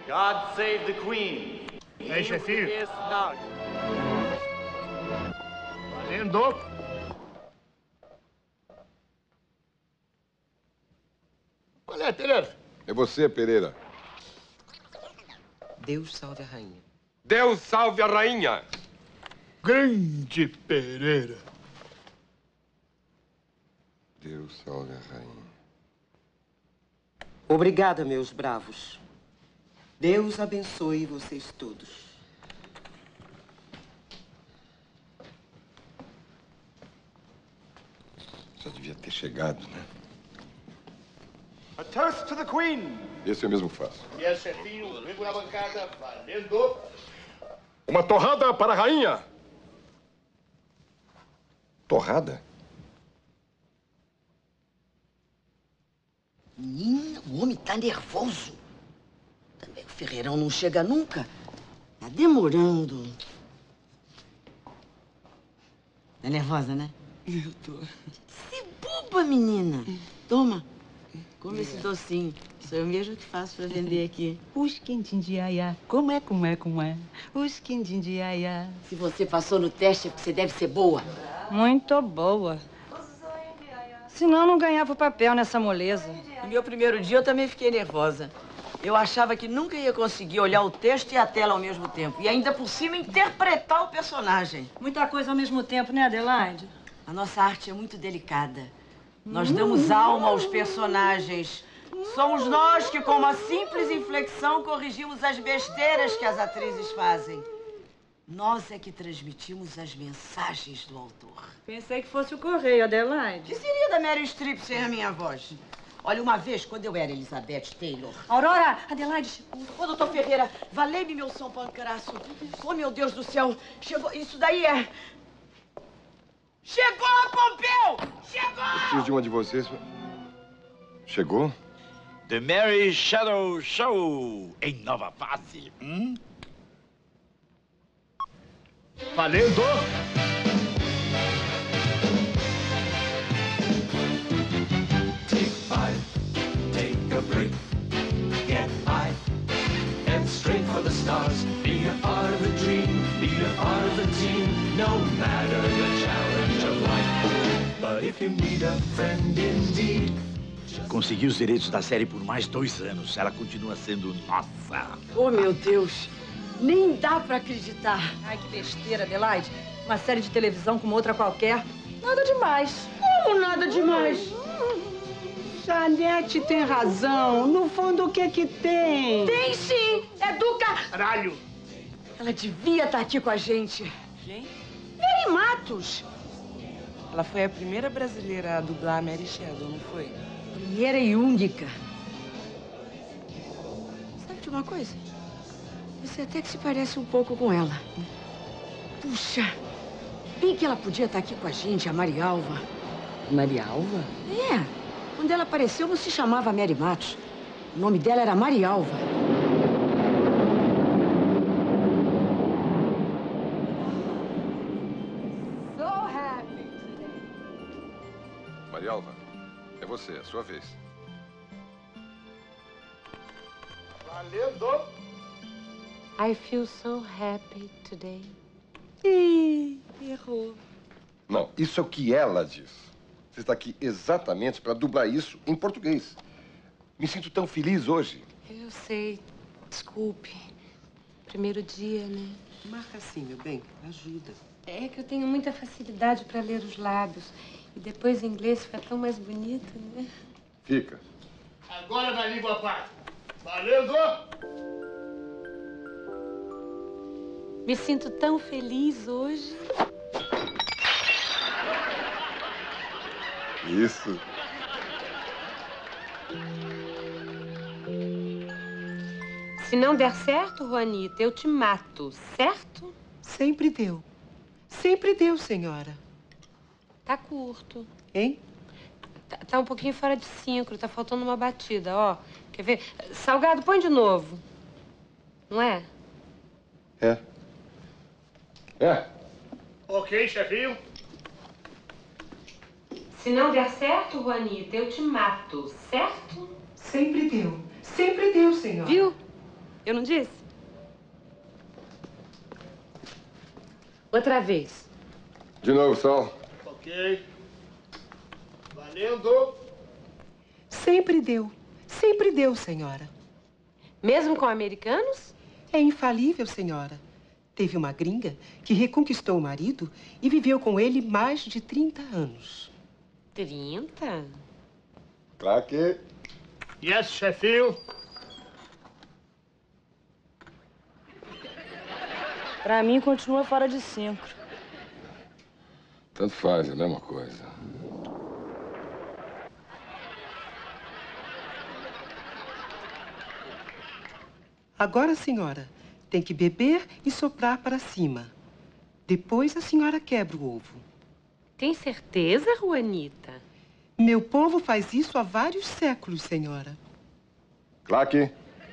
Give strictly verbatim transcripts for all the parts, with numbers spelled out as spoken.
God save the Queen. Ei, chefinho. Yes, now. Valendo. Qual é, Pereira? É você, Pereira. Deus salve a rainha. Deus salve a rainha. Grande Pereira. Deus salve a rainha. Obrigada, meus bravos. Deus abençoe vocês todos. Já devia ter chegado, né? A toast to the Queen. Esse eu mesmo faço. Yes, chefinho. Vivo na bancada. Valendo. Uma torrada para a rainha. Torrada? Menina, o homem tá nervoso. Também o Ferreirão não chega nunca. Tá demorando. Tá nervosa, né? Eu tô. Se boba, menina. Toma. Come esse docinho. Sou eu mesmo que faço pra vender aqui. Os quindim de aiá. Como é, como é, como é? Os quindim de aiá. Se você passou no teste, é porque você deve ser boa. Muito boa. Senão não ganhava o papel nessa moleza. No meu primeiro dia, eu também fiquei nervosa. Eu achava que nunca ia conseguir olhar o texto e a tela ao mesmo tempo. E ainda por cima, interpretar o personagem. Muita coisa ao mesmo tempo, né, Adelaide? A nossa arte é muito delicada. Nós damos alma aos personagens. Somos nós que, com uma simples inflexão, corrigimos as besteiras que as atrizes fazem. Nós é que transmitimos as mensagens do autor. Pensei que fosse o correio, Adelaide. Que seria da Meryl Streep sem a minha voz? Olha, uma vez, quando eu era Elizabeth Taylor... Aurora, Adelaide... Ô, doutor Ferreira, valei-me meu São Pancaraço. Oh, meu Deus do céu. Chegou... Isso daí é... Chegou, Pompeu! Chegou! Eu preciso de uma de vocês. Chegou? The Mary Shadow Show, em nova fase. Hum? Valendo. Take five, take a break, get high, and straight for the stars. Be a part of the dream, be a part of the team, no matter the challenge of life. But if you need a friend indeed, Consegui os direitos da série por mais dois anos. Ela continua sendo nossa. Oh, meu Deus. Nem dá pra acreditar. Ai, que besteira, Adelaide. Uma série de televisão como outra qualquer. Nada demais. Como nada demais? Janete tem razão. No fundo, o que é que tem? Tem sim. É do caralho. Ela devia estar aqui com a gente. Quem? Mary Matos. Ela foi a primeira brasileira a dublar a Mary Shadow, não foi? Primeira e única. Sabe de uma coisa? Você até que se parece um pouco com ela. Puxa, bem que ela podia estar aqui com a gente, a Marialva. Marialva? É. Quando ela apareceu, não se chamava Mary Matos. O nome dela era Marialva. So happy. Marialva, é você, é a sua vez. Valendo. I feel so happy today. Ih, errou. Não, isso é o que ela diz. Você está aqui exatamente para dublar isso em português. Me sinto tão feliz hoje. Eu sei. Desculpe. Primeiro dia, né? Marca assim, meu bem. Ajuda. É que eu tenho muita facilidade para ler os lábios. E depois em inglês fica tão mais bonito, né? Fica. Agora na língua parte. Valendo. Me sinto tão feliz hoje. Isso. Se não der certo, Juanita, eu te mato, certo? Sempre deu. Sempre deu, senhora. Tá curto. Hein? Tá, tá um pouquinho fora de síncro, tá faltando uma batida, ó. Quer ver? Salgado, põe de novo. Não é? É. É. Ok, chefinho. Se não der certo, Juanita, eu te mato, certo? Sempre deu. Sempre deu, senhora. Viu? Eu não disse? Outra vez. De novo, Sol. Ok. Valendo. Sempre deu. Sempre deu, senhora. Mesmo com americanos? É infalível, senhora. Teve uma gringa que reconquistou o marido e viveu com ele mais de trinta anos. trinta? Claque. Yes, chefinho. Pra mim, continua fora de cinco. Tanto faz, é a mesma coisa. Agora, senhora, tem que beber e soprar para cima. Depois a senhora quebra o ovo. Tem certeza, Juanita? Meu povo faz isso há vários séculos, senhora. Claque.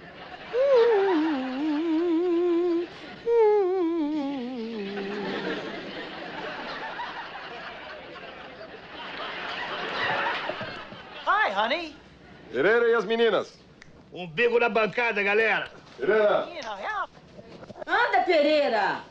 Hi, honey. Pereira e as meninas. Um bico na bancada, galera. Pereira. Anda, Pereira!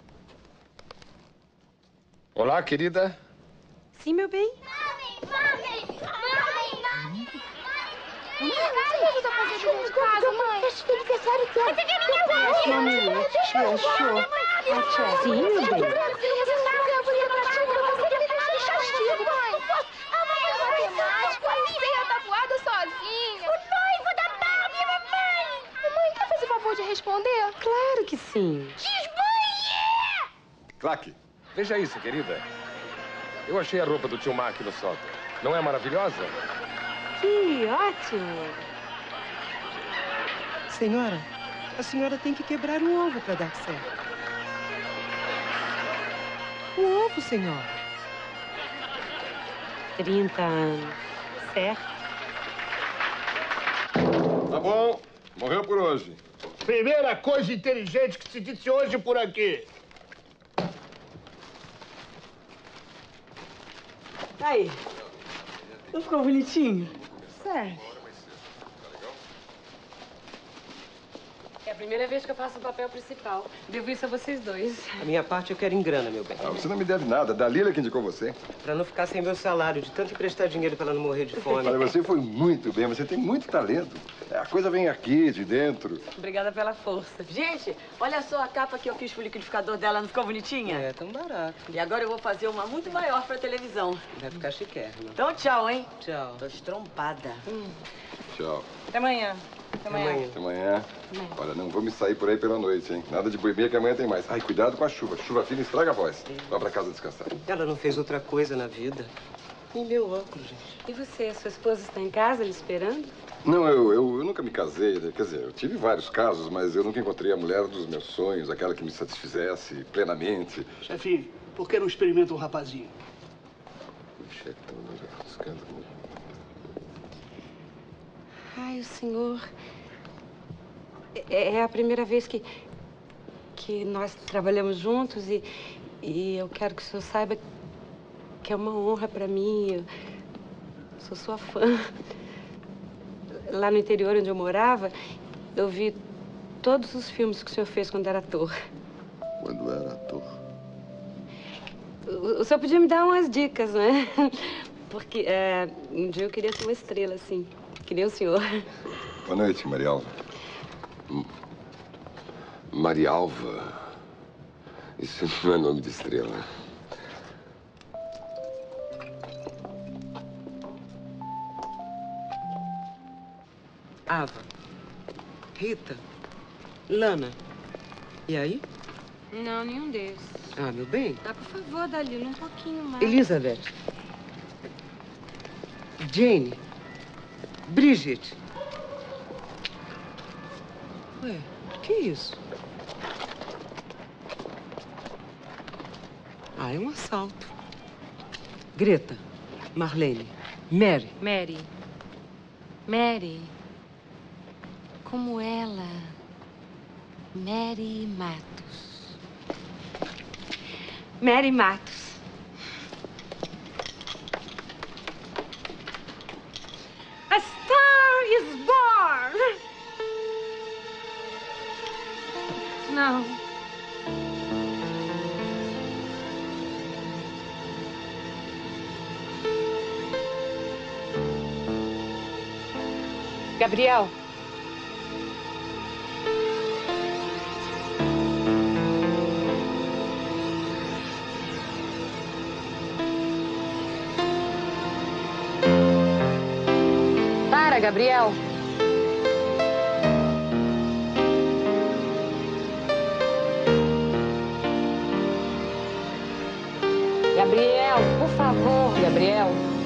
Olá, querida. Sim, meu bem? Mãe, mãe, mãe, mãe. Você ajuda a fazer dever de casa, mãe? Acho que ele sério que é. Você quer minha parte? Mamãe, tia, show. A tia. Sim, meu bem. Você sabe que eu vou levar a tia pra você de castigo, mãe. A mãe é matemática. Você é tabuada sozinha. O noivo da Barbie, mamãe. Mamãe, quer fazer o favor de responder? Claro que sim. Desbanhe! Claque. Veja isso, querida. Eu achei a roupa do tio Mac no sótão. Não é maravilhosa? Que ótimo. Senhora, a senhora tem que quebrar um ovo para dar certo. Um ovo, senhora. trinta anos. Certo? Tá bom. Morreu por hoje. Primeira coisa inteligente que se disse hoje por aqui. Aí. Não ficou bonitinho? Sério. É a primeira vez que eu faço o papel principal. Devo isso a vocês dois. A minha parte eu quero em grana, meu bem. Ah, você não me deve nada. Da Lila que indicou você. Pra não ficar sem meu salário, de tanto emprestar dinheiro pra ela não morrer de fome. Olha, você foi muito bem. Você tem muito talento. A coisa vem aqui, de dentro. Obrigada pela força. Gente, olha só a capa que eu fiz pro liquidificador dela, não ficou bonitinha? É tão barato. E agora eu vou fazer uma muito maior pra televisão. Vai ficar chiquérrima. Então, tchau, hein? Tchau. Tô estrompada. Hum. Tchau. Até amanhã. Até amanhã. Até amanhã. Olha, não vou me sair por aí pela noite, hein? Nada de boemia que amanhã tem mais. Ai, cuidado com a chuva. Chuva fina estraga a voz. Vá pra casa descansar. Ela não fez outra coisa na vida. E meu óculos, gente. E você, sua esposa está em casa lhe esperando? Não, eu, eu, eu nunca me casei. Né? Quer dizer, eu tive vários casos, mas eu nunca encontrei a mulher dos meus sonhos, aquela que me satisfizesse plenamente. Chefinho, por que não experimenta um rapazinho? Puxa, é tão escândalo. Ai, o senhor... É, é a primeira vez que, que nós trabalhamos juntos e, e eu quero que o senhor saiba que é uma honra para mim. Eu sou sua fã. Lá no interior onde eu morava, eu vi todos os filmes que o senhor fez quando era ator. Quando era ator? O, o senhor podia me dar umas dicas, né? Porque é, um dia eu queria ser uma estrela, assim, que nem o senhor. Boa noite, Marialva. Marialva? Isso não é nome de estrela. Ava. Rita. Lana. E aí? Não, nenhum desses. Ah, meu bem. Ah, por favor, Dalila, um pouquinho mais. Elizabeth. Jane. Bridget. Ué, que isso? Ah, é um assalto. Greta. Marlene. Mary. Mary. Mary. Como ela. Mary Matos. Mary Matos. A star is born! Não. Gabriel. Para, Gabriel. Gabriel, por favor, Gabriel.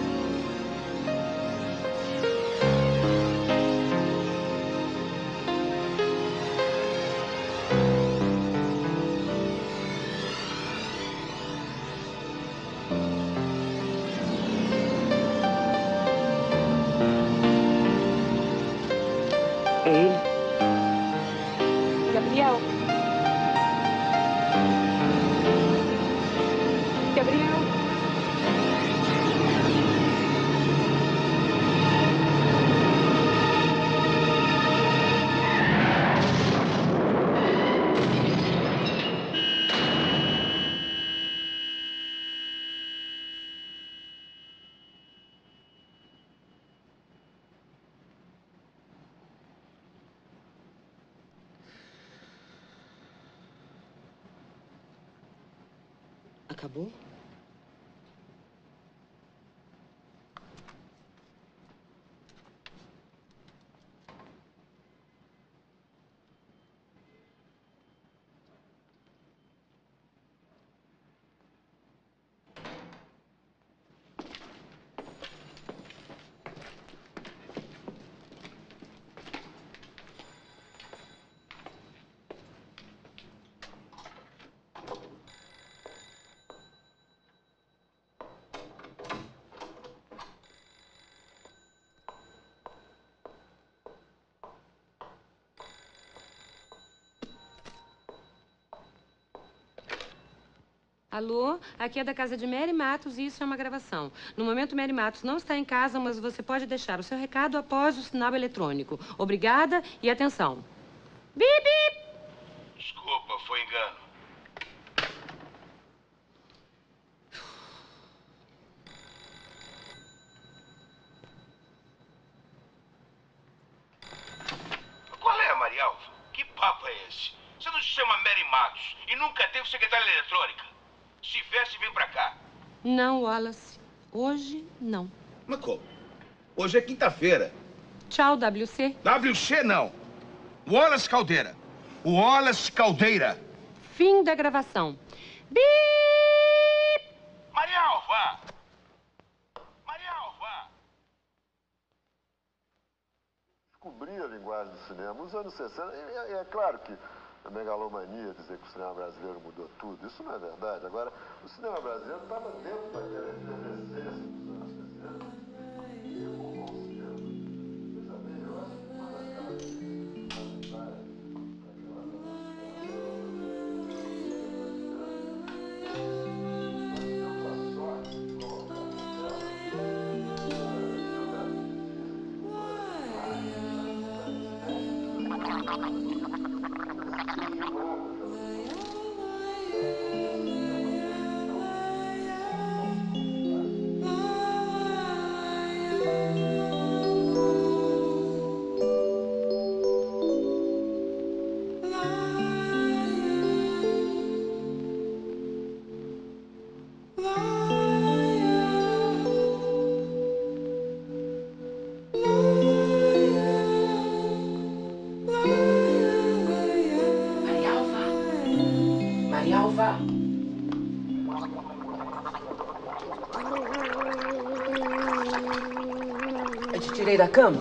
É ele? Gabriel. Gabriel. Acabou? Alô, aqui é da casa de Mary Matos e isso é uma gravação. No momento, Mary Matos não está em casa, mas você pode deixar o seu recado após o sinal eletrônico. Obrigada e atenção. Bip, bip! Desculpa, foi engano. Qual é, Maria Alva? Que papo é esse? Você não se chama Mary Matos e nunca teve secretária eletrônica. Se tivesse, vem pra cá. Não, Wallace. Hoje, não. Mas como? Hoje é quinta-feira. Tchau, W C. W C não. Wallace Caldeira. Wallace Caldeira. Fim da gravação. Bip! Maria Alva! Maria Alva! Descobri a linguagem do cinema. Nos anos sessenta, e é, é claro que a megalomania dizer que o cinema brasileiro mudou tudo, isso não é verdade. Agora, o cinema brasileiro estava dentro daquela efervescência dos anos sessenta e evoluiu o cinema. Veja bem, eu acho que uma daquelas daquela Eu te tirei da cama?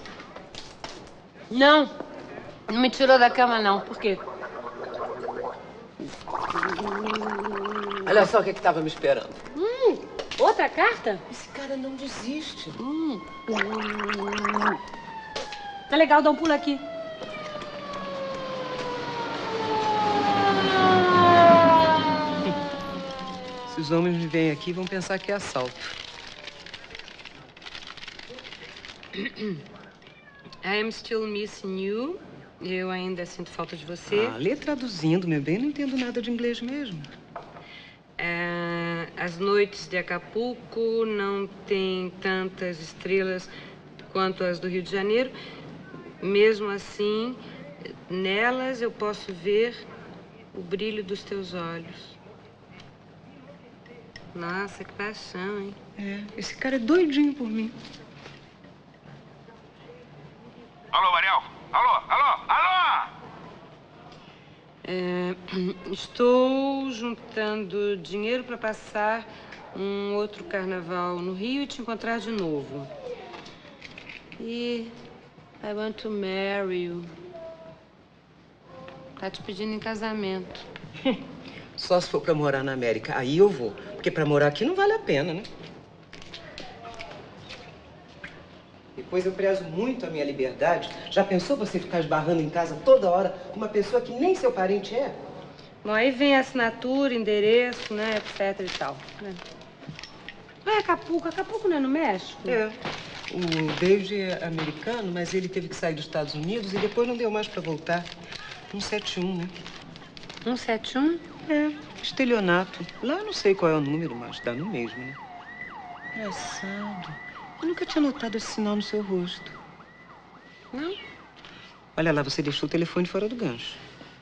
Não. Não me tirou da cama, não. Por quê? Olha só o que estava me esperando. Hum, outra carta? Esse cara não desiste. Hum. Tá legal, dá um pulo aqui. Se os homens me veem aqui, vão pensar que é assalto. I'm still missing you. Eu ainda sinto falta de você. Ah, lê traduzindo, meu bem. Não entendo nada de inglês mesmo. É, as noites de Acapulco não têm tantas estrelas quanto as do Rio de Janeiro. Mesmo assim, nelas eu posso ver o brilho dos teus olhos. Nossa, que paixão, hein? É, esse cara é doidinho por mim. Alô, Mariel? Alô, alô, alô! É, estou juntando dinheiro para passar um outro carnaval no Rio e te encontrar de novo. E I want to marry you. Tá te pedindo em casamento. Só se for pra morar na América. Aí eu vou. Porque pra morar aqui não vale a pena, né? Depois eu prezo muito a minha liberdade. Já pensou você ficar esbarrando em casa toda hora com uma pessoa que nem seu parente é? Bom, aí vem a assinatura, endereço, né, etc e tal. Né? Vai a Acapulco. Acapulco não é no México? É. O David é americano, mas ele teve que sair dos Estados Unidos e depois não deu mais pra voltar. um sete um, né? um sete um? É, estelionato. Lá eu não sei qual é o número, mas dá no mesmo, né? Engraçado. Eu nunca tinha notado esse sinal no seu rosto. Não? Olha lá, você deixou o telefone fora do gancho.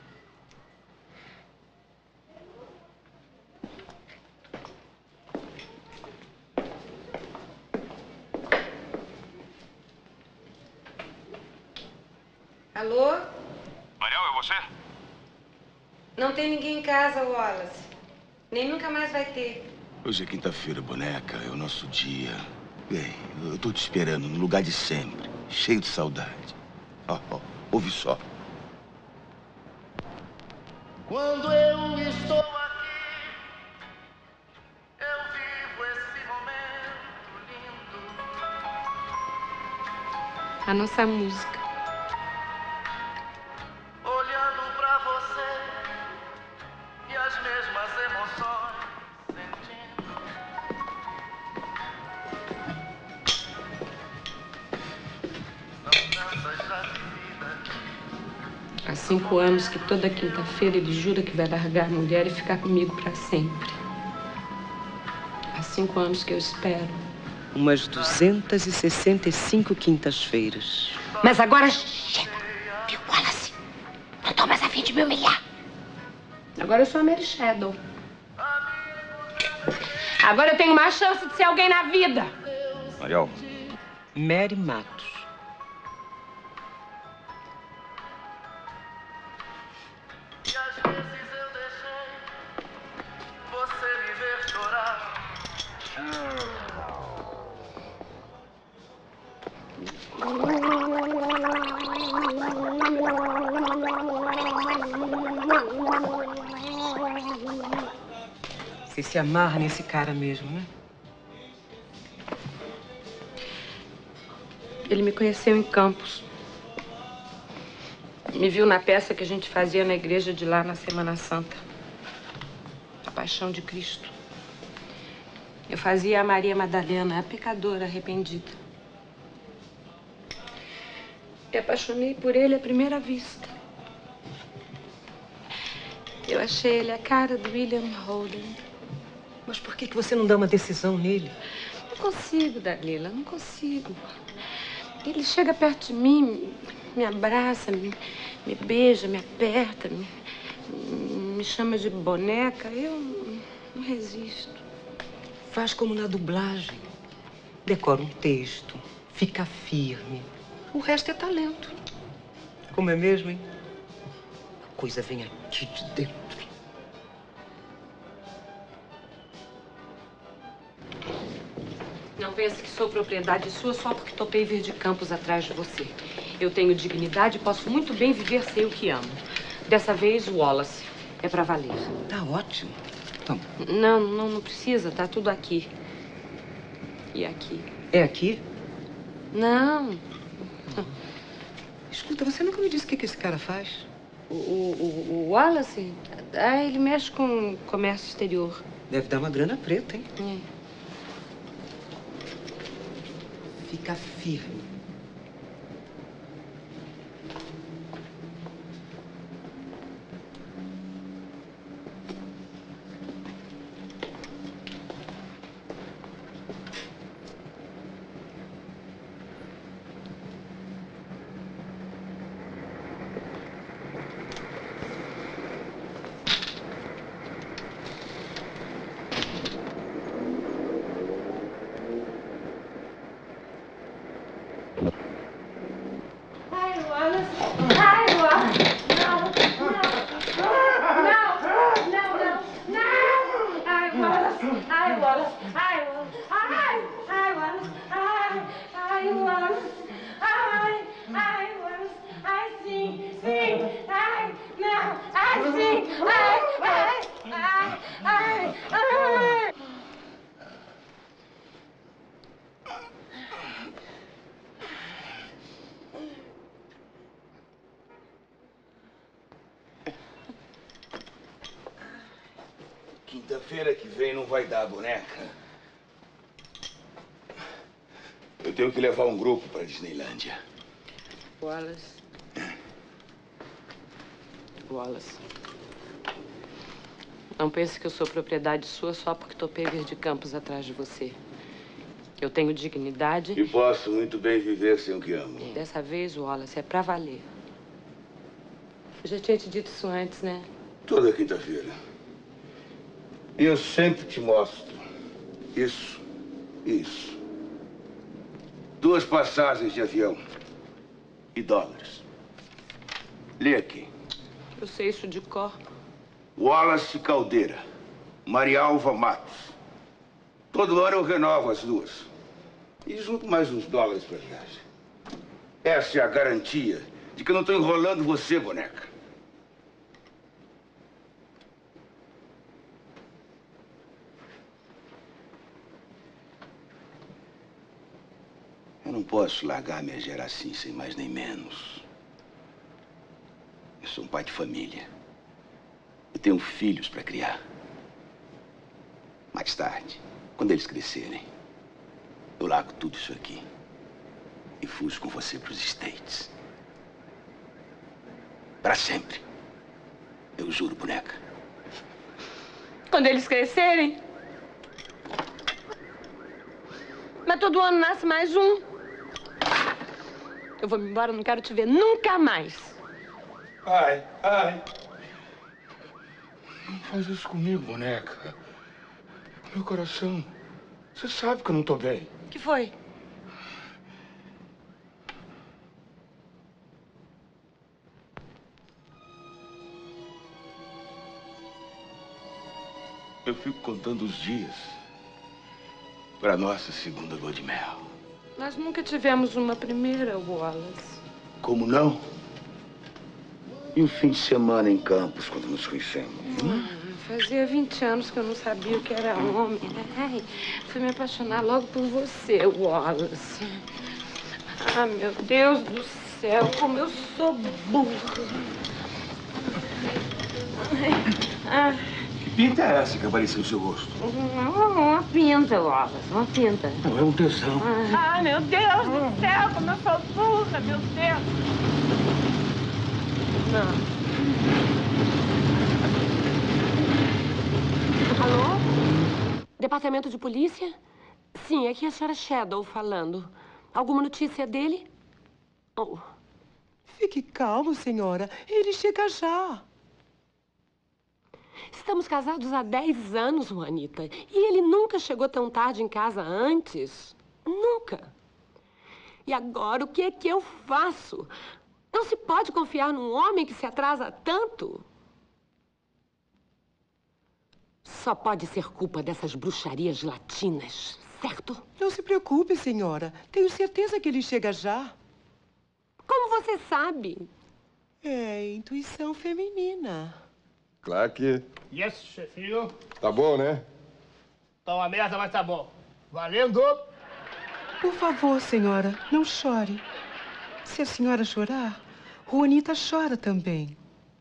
Alô? Mariel, é você? Não tem ninguém em casa, Wallace. Nem nunca mais vai ter. Hoje é quinta-feira, boneca. É o nosso dia. Bem, eu tô te esperando no lugar de sempre. Cheio de saudade. Ó, ó, ouve só. Quando eu estou aqui, eu vivo esse momento lindo. A nossa música. Olhando pra você e as mesmas emoções sentindo. São tantas já vividas. Há cinco anos que toda quinta-feira ele jura que vai largar a mulher e ficar comigo pra sempre. Há cinco anos que eu espero. Umas duzentas e sessenta e cinco quintas-feiras. Mas agora chega, viu, Wallace? Não tô mais a fim de me humilhar. Agora eu sou a Mary Shadow. Agora eu tenho mais chance de ser alguém na vida. Mariel. Mary Matos. E às vezes eu deixei você me ver chorar. Você se amarra nesse cara mesmo, né? Ele me conheceu em Campos. Me viu na peça que a gente fazia na igreja de lá na Semana Santa. A Paixão de Cristo. Eu fazia a Maria Madalena, a pecadora arrependida. Me apaixonei por ele à primeira vista. Eu achei ele a cara do William Holden. Mas por que que você não dá uma decisão nele? Não consigo, Dalila, não consigo. Ele chega perto de mim, me abraça, me, me beija, me aperta, me, me chama de boneca. Eu não resisto. Faz como na dublagem. Decora um texto, fica firme. O resto é talento. Como é mesmo, hein? A coisa vem aqui de dentro. Não pense que sou propriedade sua só porque topei vir de Campos atrás de você. Eu tenho dignidade e posso muito bem viver sem o que amo. Dessa vez, o Wallace. É pra valer. Tá ótimo. Toma. Não, não, não precisa. Tá tudo aqui. E aqui. É aqui? Não. Escuta, você nunca me disse o que que esse cara faz? O, o, o Wallace? Ah, ele mexe com comércio exterior. Deve dar uma grana preta, hein? É. Fica firme. Quinta-feira que vem não vai dar, boneca. Eu tenho que levar um grupo para Disneylândia. Wallace. Wallace. Não pense que eu sou propriedade sua só porque topei vir de Campos atrás de você. Eu tenho dignidade. E posso muito bem viver sem o que amo. Dessa vez, Wallace, é pra valer. Eu já tinha te dito isso antes, né? Toda quinta-feira. E eu sempre te mostro. Isso. Isso. Duas passagens de avião. E dólares. Lê aqui. Eu sei isso de cor. Wallace Caldeira. Marialva Matos. Todo ano eu renovo as duas. E junto mais uns dólares pra viagem. Essa é a garantia de que eu não estou enrolando você, boneca. Eu não posso largar minha gera assim, sem mais nem menos. Eu sou um pai de família. Eu tenho filhos para criar. Mais tarde, quando eles crescerem, eu largo tudo isso aqui e fujo com você para os States. Para sempre. Eu juro, boneca. Quando eles crescerem? Mas todo ano nasce mais um. Eu vou me embora, eu não quero te ver nunca mais. Ai, ai. Não faz isso comigo, boneca. Meu coração. Você sabe que eu não tô bem. O que foi? Eu fico contando os dias para nossa segunda lua de mel. Nós nunca tivemos uma primeira, Wallace. Como não? E um fim de semana em Campos, quando nos conhecemos? Hum, fazia vinte anos que eu não sabia o que era homem. Ai, fui me apaixonar logo por você, Wallace. Ah, meu Deus do céu, como eu sou burra. Ah. Que pinta é essa que apareceu no seu rosto? Uma pinta, Wallace, uma pinta. Não, é um tesão. Ah, meu Deus do céu, como eu sou burra, meu Deus. Não. Alô? Departamento de polícia? Sim, aqui é a senhora Shadow falando. Alguma notícia dele? Oh. Fique calmo, senhora. Ele chega já. Estamos casados há dez anos, Juanita. E ele nunca chegou tão tarde em casa antes. Nunca. E agora, o que é que eu faço? Não se pode confiar num homem que se atrasa tanto. Só pode ser culpa dessas bruxarias latinas, certo? Não se preocupe, senhora. Tenho certeza que ele chega já. Como você sabe? É intuição feminina. Clark. Yes, chefinho. Tá bom, né? Tá uma merda, mas tá bom. Valendo! Por favor, senhora, não chore. Se a senhora chorar, Juanita chora também.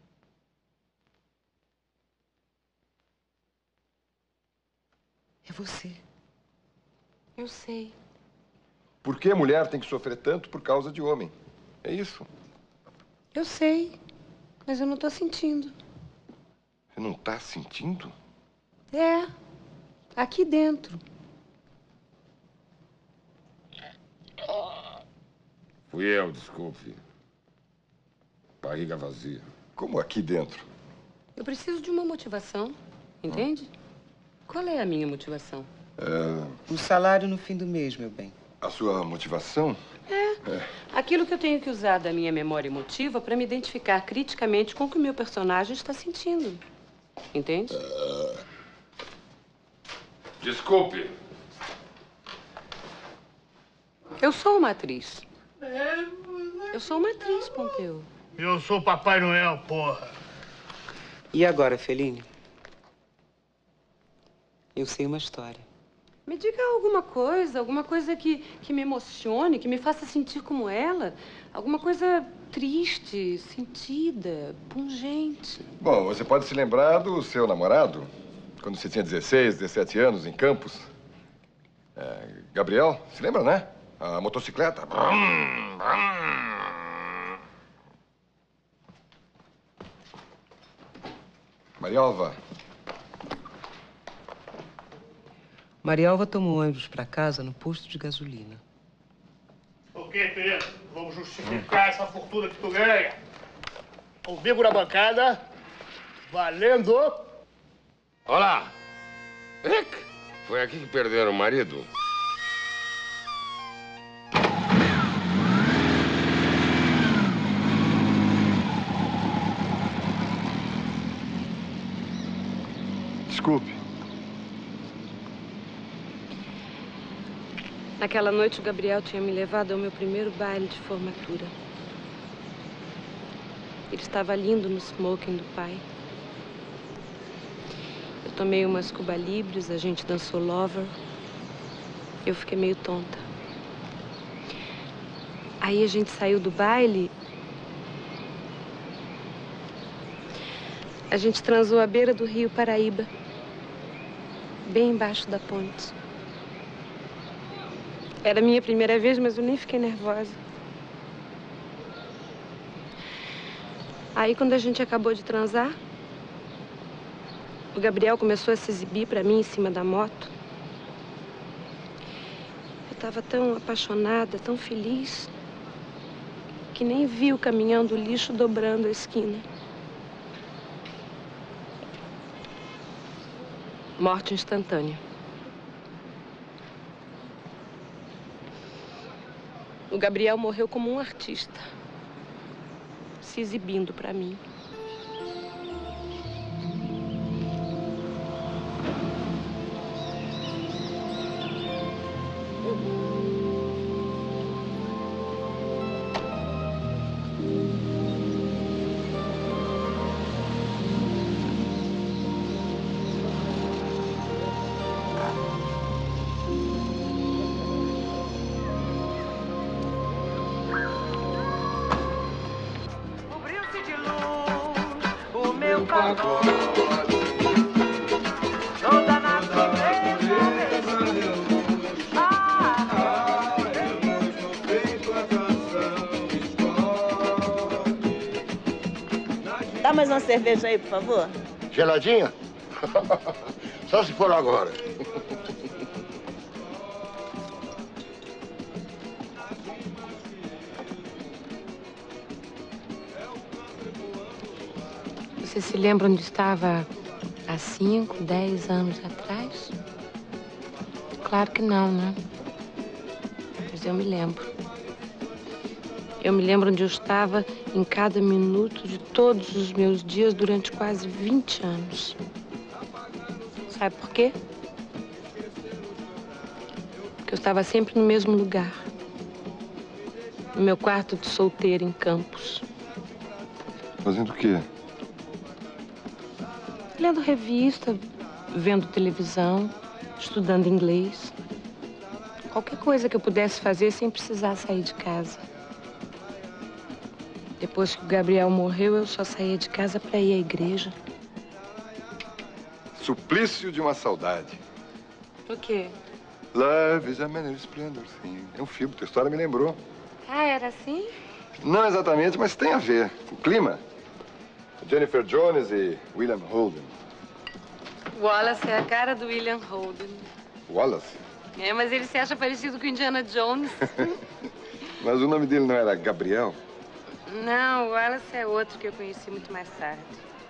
É você. Eu sei. Por que a mulher tem que sofrer tanto por causa de homem? É isso. Eu sei, mas eu não tô sentindo. Você não tá sentindo? É, aqui dentro. Fui eu, desculpe. Barriga vazia. Como aqui dentro? Eu preciso de uma motivação, entende? Qual é a minha motivação? É... O salário no fim do mês, meu bem. A sua motivação? É. é. Aquilo que eu tenho que usar da minha memória emotiva para me identificar criticamente com o que o meu personagem está sentindo. Entende? Uh... Desculpe. Eu sou uma atriz. Eu sou uma atriz, Pompeu. Eu sou o Papai Noel, porra. E agora, Feline? Eu sei uma história. Me diga alguma coisa, alguma coisa que, que me emocione, que me faça sentir como ela. Alguma coisa triste, sentida, pungente. Bom, você pode se lembrar do seu namorado? quando você tinha dezesseis, dezessete anos, em Campos. É, Gabriel, se lembra, né? A motocicleta. Brum, brum. Marialva. Marialva tomou ônibus para casa no posto de gasolina. Ok, Pedro, vamos justificar essa fortuna que tu ganha. Comigo na bancada, valendo. Olá. Rick, foi aqui que perderam o marido? Desculpe. Naquela noite, o Gabriel tinha me levado ao meu primeiro baile de formatura. Ele estava lindo no smoking do pai. Eu tomei umas Cuba Libres, a gente dançou Lover. Eu fiquei meio tonta. Aí a gente saiu do baile. A gente transou à beira do rio Paraíba, bem embaixo da ponte. Era a minha primeira vez, mas eu nem fiquei nervosa. Aí, quando a gente acabou de transar, o Gabriel começou a se exibir pra mim em cima da moto. Eu tava tão apaixonada, tão feliz, que nem vi o caminhão do lixo dobrando a esquina. Morte instantânea. O Gabriel morreu como um artista, se exibindo pra mim. Dá mais uma cerveja aí, por favor. Geladinha? Só se for agora. Você se lembra onde estava há cinco, dez anos atrás? Claro que não, né? Mas eu me lembro. Eu me lembro onde eu estava em cada minuto de todos os meus dias durante quase vinte anos. Sabe por quê? Porque eu estava sempre no mesmo lugar. No meu quarto de solteira em Campos. Fazendo o quê? Lendo revista, vendo televisão, estudando inglês. Qualquer coisa que eu pudesse fazer sem precisar sair de casa. Depois que o Gabriel morreu, eu só saía de casa para ir à igreja. Suplício de uma saudade. O quê? Love is a manner splendor, sim. É um filme, tua história me lembrou. Ah, era assim? Não exatamente, mas tem a ver. O clima. Jennifer Jones e William Holden. Wallace é a cara do William Holden. Wallace? É, mas ele se acha parecido com Indiana Jones. Mas o nome dele não era Gabriel? Não, o Wallace é outro que eu conheci muito mais tarde.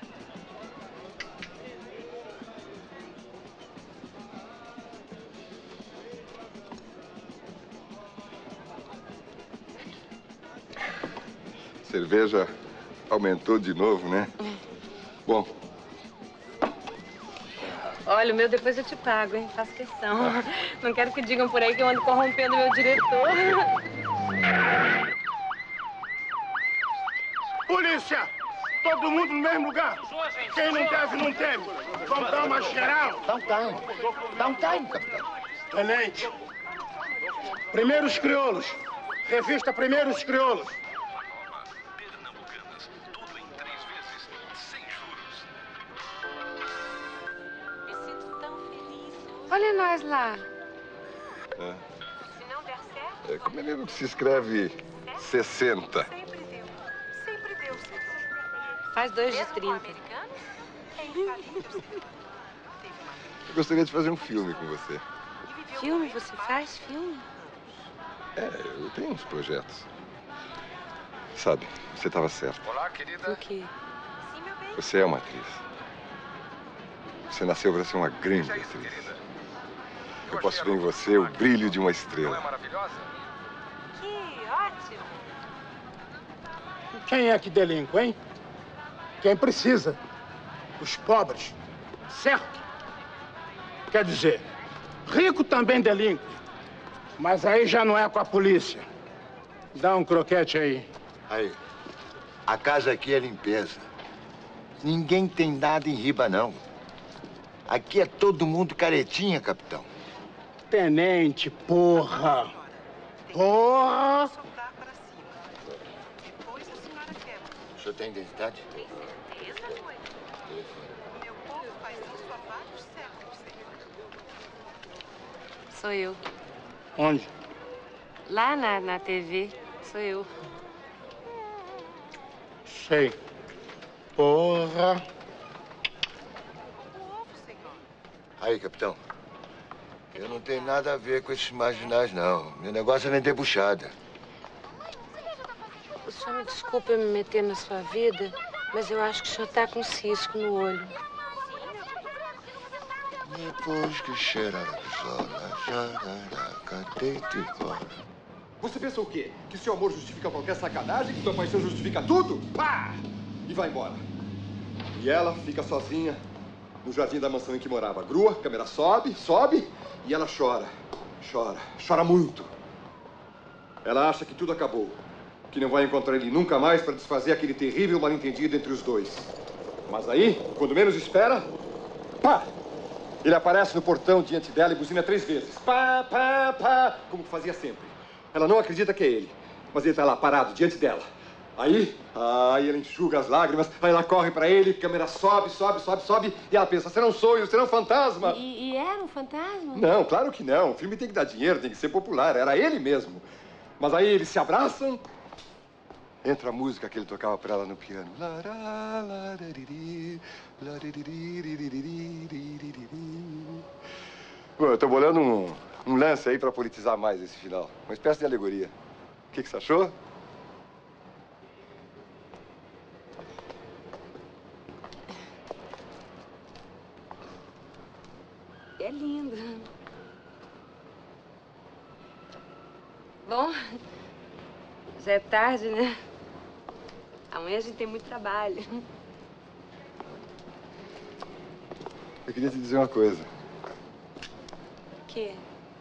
Cerveja aumentou de novo, né? Bom. Olha, o meu depois eu te pago, hein? Faço questão. Não quero que digam por aí que eu ando corrompendo meu diretor. Polícia! Todo mundo no mesmo lugar. Quem não deve, não teme. Vamos dar uma geral. Dá um time. Dá um time, capitão. Tenente. Primeiros Crioulos. Revista Primeiros Crioulos. Olha nós lá. É. É, como é mesmo que se escreve sessenta? Faz dois de trinta. Eu gostaria de fazer um filme com você. Filme? Você faz filme? É, eu tenho uns projetos. Sabe, você estava certo. Olá, querida. O quê? Você é uma atriz. Você nasceu para ser uma grande atriz. Eu posso ver em você o brilho de uma estrela. Não é maravilhosa? Que ótimo. Quem é que delinque, hein? Quem precisa. Os pobres. Certo? Quer dizer, rico também delinque. Mas aí já não é com a polícia. Dá um croquete aí. Aí, a casa aqui é limpeza. Ninguém tem nada em riba, não. Aqui é todo mundo caretinha, capitão. Tenente, porra. Porra! O senhor tem identidade? Sou eu. Onde? Lá na, na T V, sou eu. Sei. Porra. Aí, capitão. Eu não tenho nada a ver com esses marginais, não. Meu negócio é vender buchada. O senhor me desculpa me meter na sua vida, mas eu acho que o senhor tá com cisco no olho. Depois que cheirar a pistola, cadê de fora? Você pensa o quê? Que seu amor justifica qualquer sacanagem? Que sua paixão justifica tudo? Pá! E vai embora. E ela fica sozinha no jardim da mansão em que morava. Grua, a câmera sobe, sobe, e ela chora. Chora, chora muito. Ela acha que tudo acabou. Que não vai encontrar ele nunca mais para desfazer aquele terrível mal-entendido entre os dois. Mas aí, quando menos espera, pá! Ele aparece no portão diante dela e buzina três vezes. Pá, pá, pá, como fazia sempre. Ela não acredita que é ele, mas ele está lá parado diante dela. Aí, aí ela enxuga as lágrimas, aí ela corre para ele, a câmera sobe, sobe, sobe, sobe, e ela pensa, será um sonho, será um fantasma? E, e era um fantasma? Não, claro que não. O filme tem que dar dinheiro, tem que ser popular. Era ele mesmo. Mas aí eles se abraçam. Entra a música que ele tocava para ela no piano. Bom, eu tô bolando um, um lance aí para politizar mais esse final. Uma espécie de alegoria. O que, que você achou? É lindo. Bom, já é tarde, né? Amanhã a gente tem muito trabalho. Eu queria te dizer uma coisa. O quê?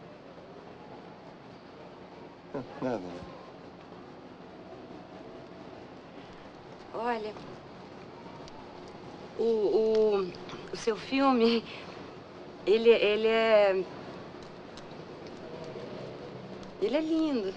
Não, nada. Olha, o, o, o seu filme, ele, ele é... Ele é lindo.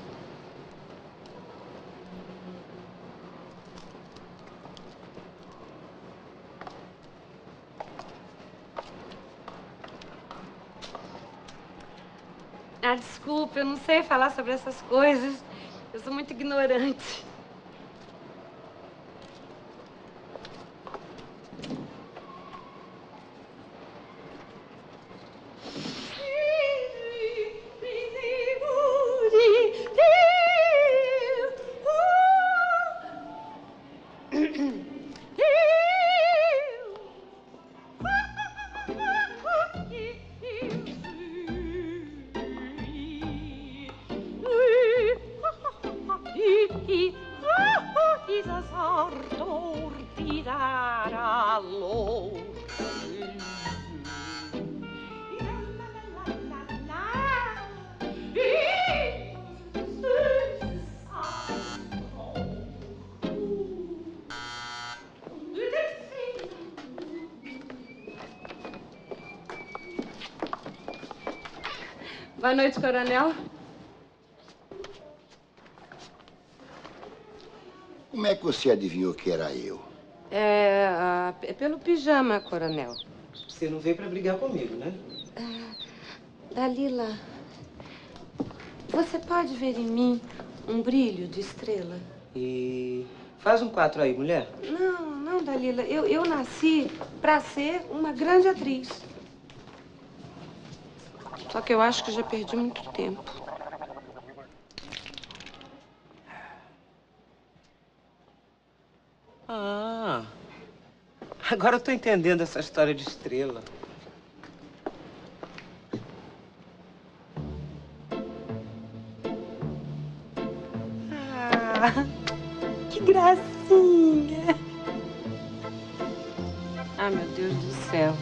Ah, desculpa, eu não sei falar sobre essas coisas. Eu sou muito ignorante. Boa noite, coronel. Como é que você adivinhou que era eu? É, ah, é pelo pijama, coronel. Você não veio pra brigar comigo, né? Dalila, você pode ver em mim um brilho de estrela? E faz um quatro aí, mulher. Não, não, Dalila. Eu, eu nasci pra ser uma grande atriz. Só que eu acho que já perdi muito tempo. Ah, agora eu tô entendendo essa história de estrela. Ah, que gracinha! Ah, meu Deus do céu.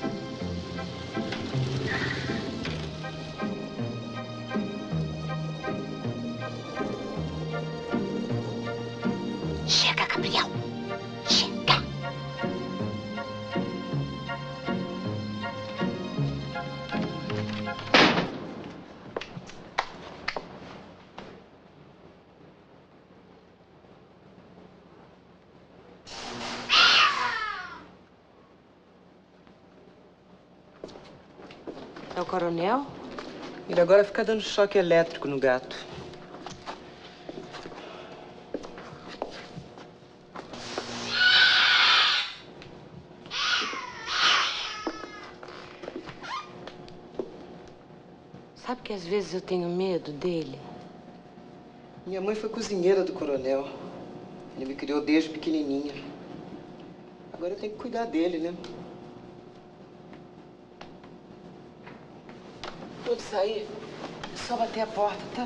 Chega, Gabriel. Chega. É o coronel? Ele agora fica dando choque elétrico no gato. Sabe que às vezes eu tenho medo dele? Minha mãe foi cozinheira do coronel. Ele me criou desde pequenininha. Agora eu tenho que cuidar dele, né? Quando sair, é só bater a porta, tá?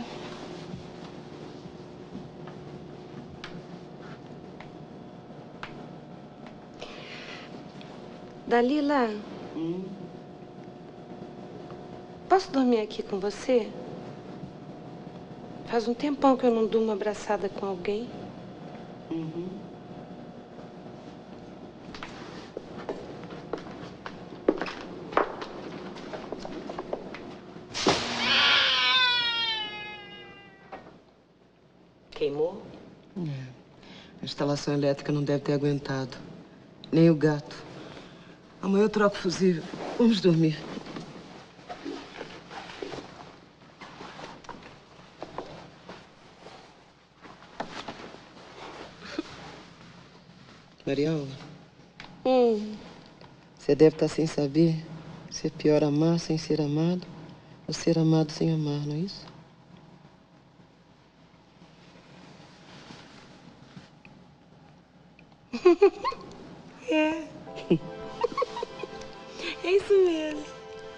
Dalila, Hum. posso dormir aqui com você? Faz um tempão que eu não durmo abraçada com alguém. Uhum. Queimou? É. A instalação elétrica não deve ter aguentado. Nem o gato. Amanhã eu troco o fusível. Vamos dormir. Marialva, Hum. você deve estar sem saber se é pior amar sem ser amado ou ser amado sem amar, não é isso? É. É isso mesmo.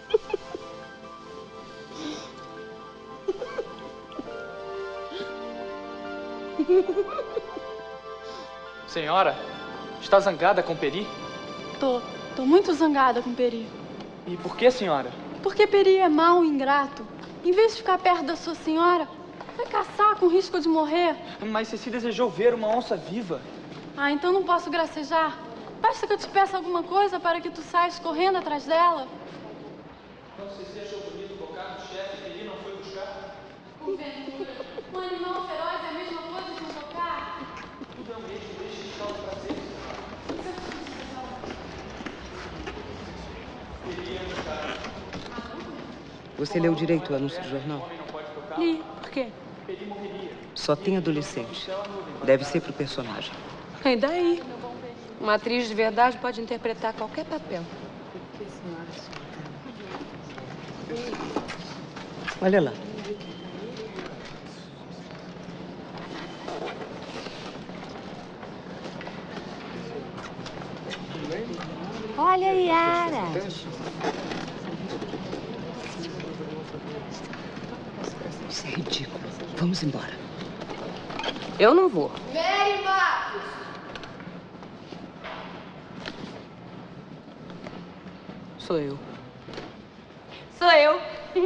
Senhora, está zangada com Peri? Tô. Tô muito zangada com Peri. E por que, senhora? Porque Peri é mau, ingrato. Em vez de ficar perto da sua senhora, vai caçar com risco de morrer. Mas Ceci desejou ver uma onça viva. Ah, então não posso gracejar. Basta que eu te peça alguma coisa para que tu saias correndo atrás dela. Quando Ceci achou bonito tocar no chefe, Peri não foi buscar? Porventura, um animal feroz é a mesma coisa que um tocar? Tudo é um beijo, deixa de tal prazer. Peri ia buscar. Você leu direito o anúncio do jornal? Li. Por quê? Peri morreria. Só tem adolescente. Deve ser pro personagem. E daí? Uma atriz de verdade pode interpretar qualquer papel. Olha lá. Olha, Yara. Isso é ridículo. Vamos embora. Eu não vou. Mary Matos! Sou eu. Sou eu.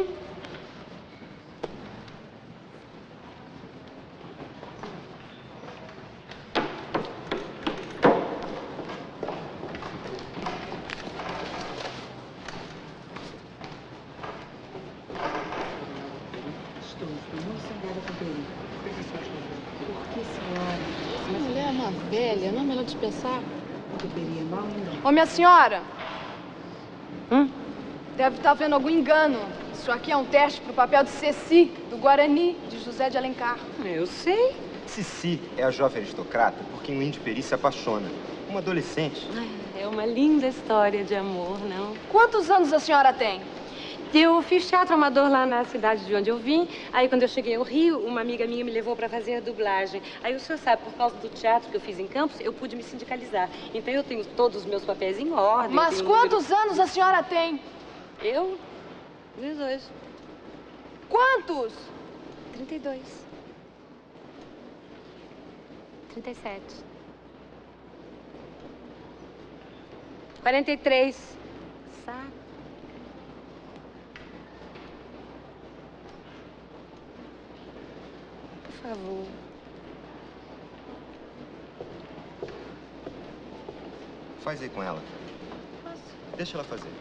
Estou muito zangada com Peri. Por que, senhora? Essa mulher é uma velha, não é melhor dispensar? Porque Peri é mau, não. Ô, minha senhora! Hum? Deve estar havendo algum engano. Isso aqui é um teste pro papel de Ceci, do Guarani, de José de Alencar. Eu sei. Cici é a jovem aristocrata por quem o índio Peri se apaixona. Uma adolescente. É uma linda história de amor, não? Quantos anos a senhora tem? Eu fiz teatro amador lá na cidade de onde eu vim. Aí, quando eu cheguei ao Rio, uma amiga minha me levou para fazer a dublagem. Aí, o senhor sabe, por causa do teatro que eu fiz em Campos, eu pude me sindicalizar. Então, eu tenho todos os meus papéis em ordem. Mas quantos número... anos a senhora tem? Eu? dezoito. Quantos? trinta e dois. trinta e sete. quarenta e três. Saco. Por favor. Faz aí com ela. Posso? Deixa ela fazer.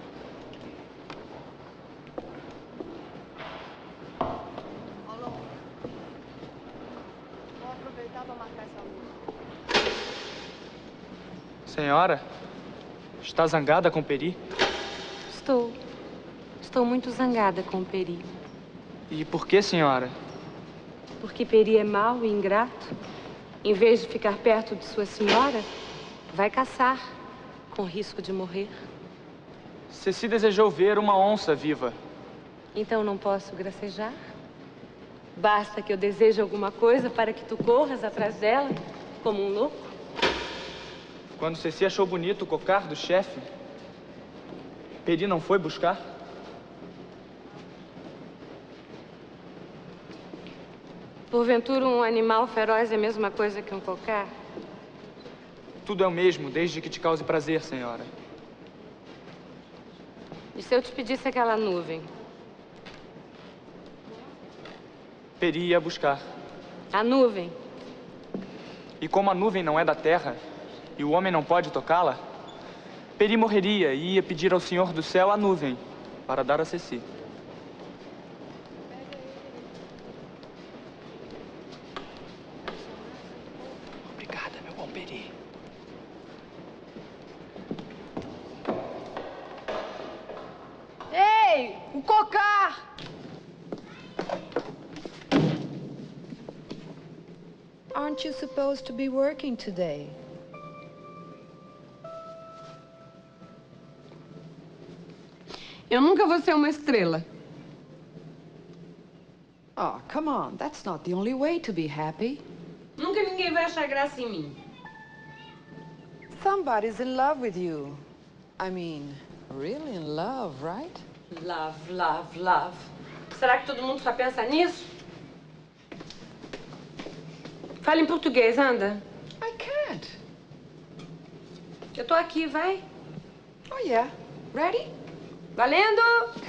Alô? Vou aproveitar para marcar essa luz. Senhora, está zangada com o Peri? Estou. Estou muito zangada com o Peri. E por que, senhora? Porque Peri é mau e ingrato. Em vez de ficar perto de sua senhora, vai caçar, com risco de morrer. Ceci desejou ver uma onça viva. Então não posso gracejar? Basta que eu deseje alguma coisa para que tu corras atrás dela, como um louco? Quando Ceci achou bonito o cocar do chefe, Peri não foi buscar? Porventura, um animal feroz é a mesma coisa que um cocar? Tudo é o mesmo, desde que te cause prazer, senhora. E se eu te pedisse aquela nuvem? Peri ia buscar. A nuvem? E como a nuvem não é da terra, e o homem não pode tocá-la, Peri morreria e ia pedir ao Senhor do Céu a nuvem para dar a Ceci. Obrigada, meu bom Peri. Ei, o cocar! Aren't you supposed to be working today? Eu nunca vou ser uma estrela. Oh, come on. That's not the only way to be happy. Nunca ninguém vai achar graça em mim. Somebody's in love with you. I mean, really in love, right? Love, love, love. Será que todo mundo só pensa nisso? Fala em português, anda. I can't. Eu tô aqui, vai. Oh, yeah. Ready? Valendo!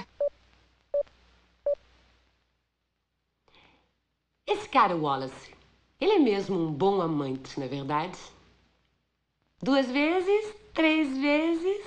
Esse cara, Wallace, ele é mesmo um bom amante, não é verdade? Duas vezes? Três vezes?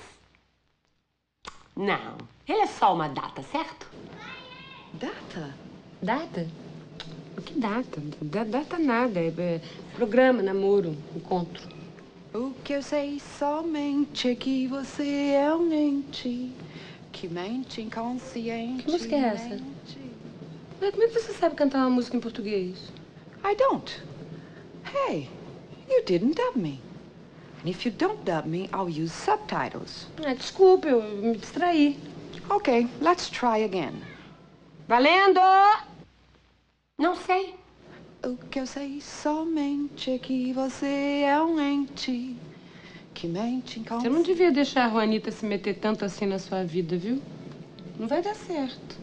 Não, ele é só uma data, certo? Data? Data? Que data? D- data nada. É, é programa, namoro, encontro. O que eu sei somente é que você é um ente que mente inconsciente. Que música é essa? Mas como é que você sabe cantar uma música em português? I don't. Hey, you didn't dub me. And if you don't dub me, I'll use subtitles. Ah, desculpa, eu me distraí. Okay, let's try again. Valendo! Não sei. O que eu sei somente é que você é um ente que mente inconsciente. Você não devia deixar a Juanita se meter tanto assim na sua vida, viu? Não vai dar certo.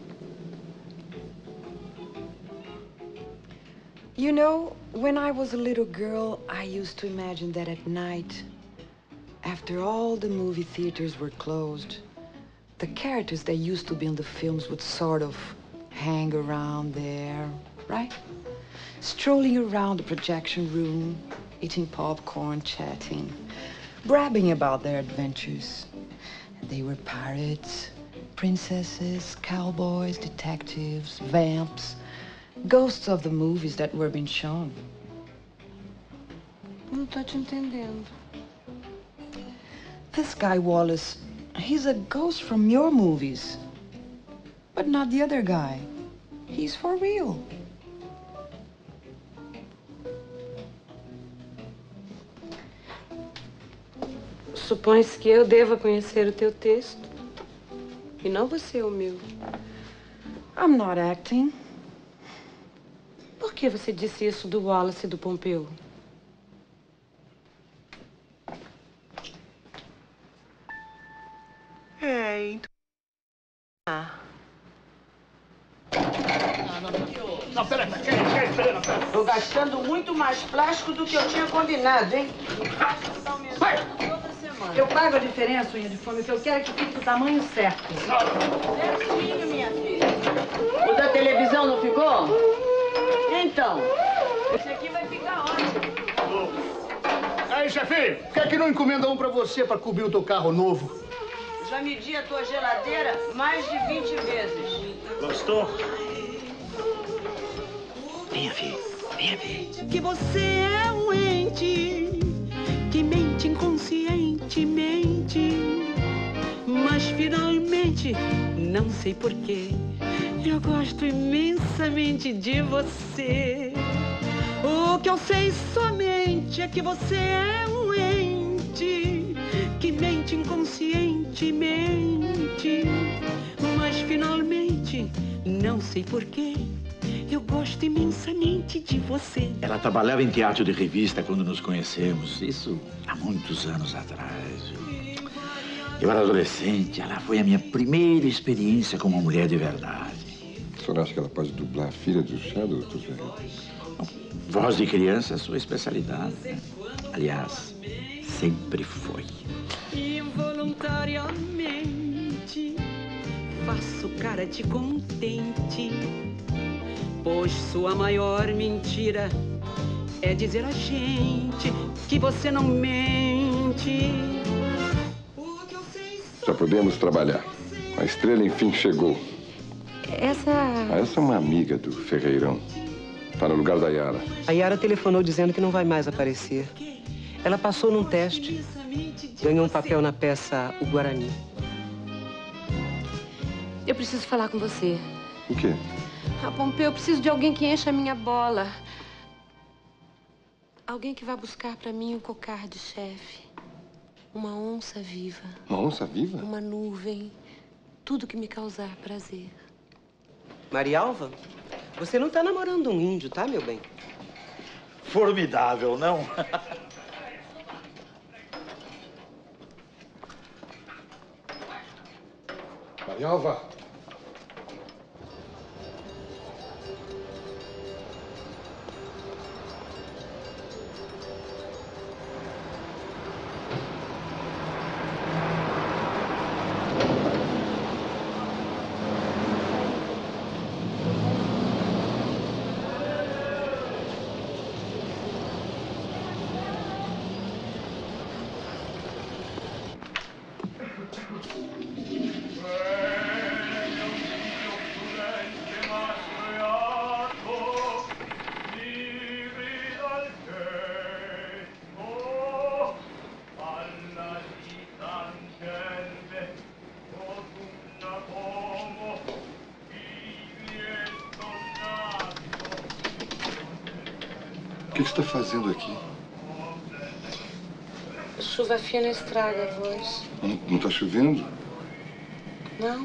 You know, when I was a little girl, I used to imagine that at night, after all the movie theaters were closed, the characters that used to be in the films would sort of hang around there, right? Strolling around the projection room, eating popcorn, chatting, bragging about their adventures. They were pirates, princesses, cowboys, detectives, vamps, ghosts of the movies that were being shown. Não tô te entendendo. This guy, Wallace, he's a ghost from your movies. But not the other guy. He's for real. Supõe-se que eu deva conhecer o teu texto e não você o meu. I'm not acting. Por que você disse isso do Wallace e do Pompeu? É, então... Ah. Não, peraí, peraí, peraí, peraí. Tô gastando muito mais plástico do que eu tinha combinado, hein? Vai! Eu pago a diferença, unha de fome, que eu quero que fique do tamanho certo. Certinho, minha filha. O da televisão não ficou? Então, esse aqui vai ficar ótimo. Aí, chefinho, por que é que não encomenda um pra você pra cobrir o teu carro novo? Já medi a tua geladeira mais de vinte vezes. Gostou? Venha ver, venha ver. Que você é um ente que mente inconscientemente, mas finalmente, não sei porquê, eu gosto imensamente de você. O que eu sei somente é que você é um ente que mente inconscientemente, mas finalmente, não sei porquê, eu gosto imensamente de você. Ela trabalhava em teatro de revista quando nos conhecemos. Isso há muitos anos atrás. Eu era adolescente. Ela foi a minha primeira experiência com uma mulher de verdade. O senhor acha que ela pode dublar a filha do Shadow, doutor Ferreira? Voz de criança é sua especialidade, né? Aliás, sempre foi. Involuntariamente faço cara de contente, pois sua maior mentira é dizer a gente que você não mente. Já podemos trabalhar. A estrela, enfim, chegou. Essa... Ah, essa é uma amiga do Ferreirão. Tá no lugar da Yara. A Yara telefonou dizendo que não vai mais aparecer. Ela passou num teste. Ganhou um papel na peça O Guarani. Eu preciso falar com você. O quê? Ah, Pompeu, eu preciso de alguém que encha a minha bola. Alguém que vá buscar pra mim um cocar de chefe. Uma onça viva. Uma onça viva? Uma nuvem. Tudo que me causar prazer. Marialva, você não tá namorando um índio, tá, meu bem? Formidável, não? Marialva! O que você está fazendo aqui? Chuva fina estraga a voz. Não está chovendo? Não?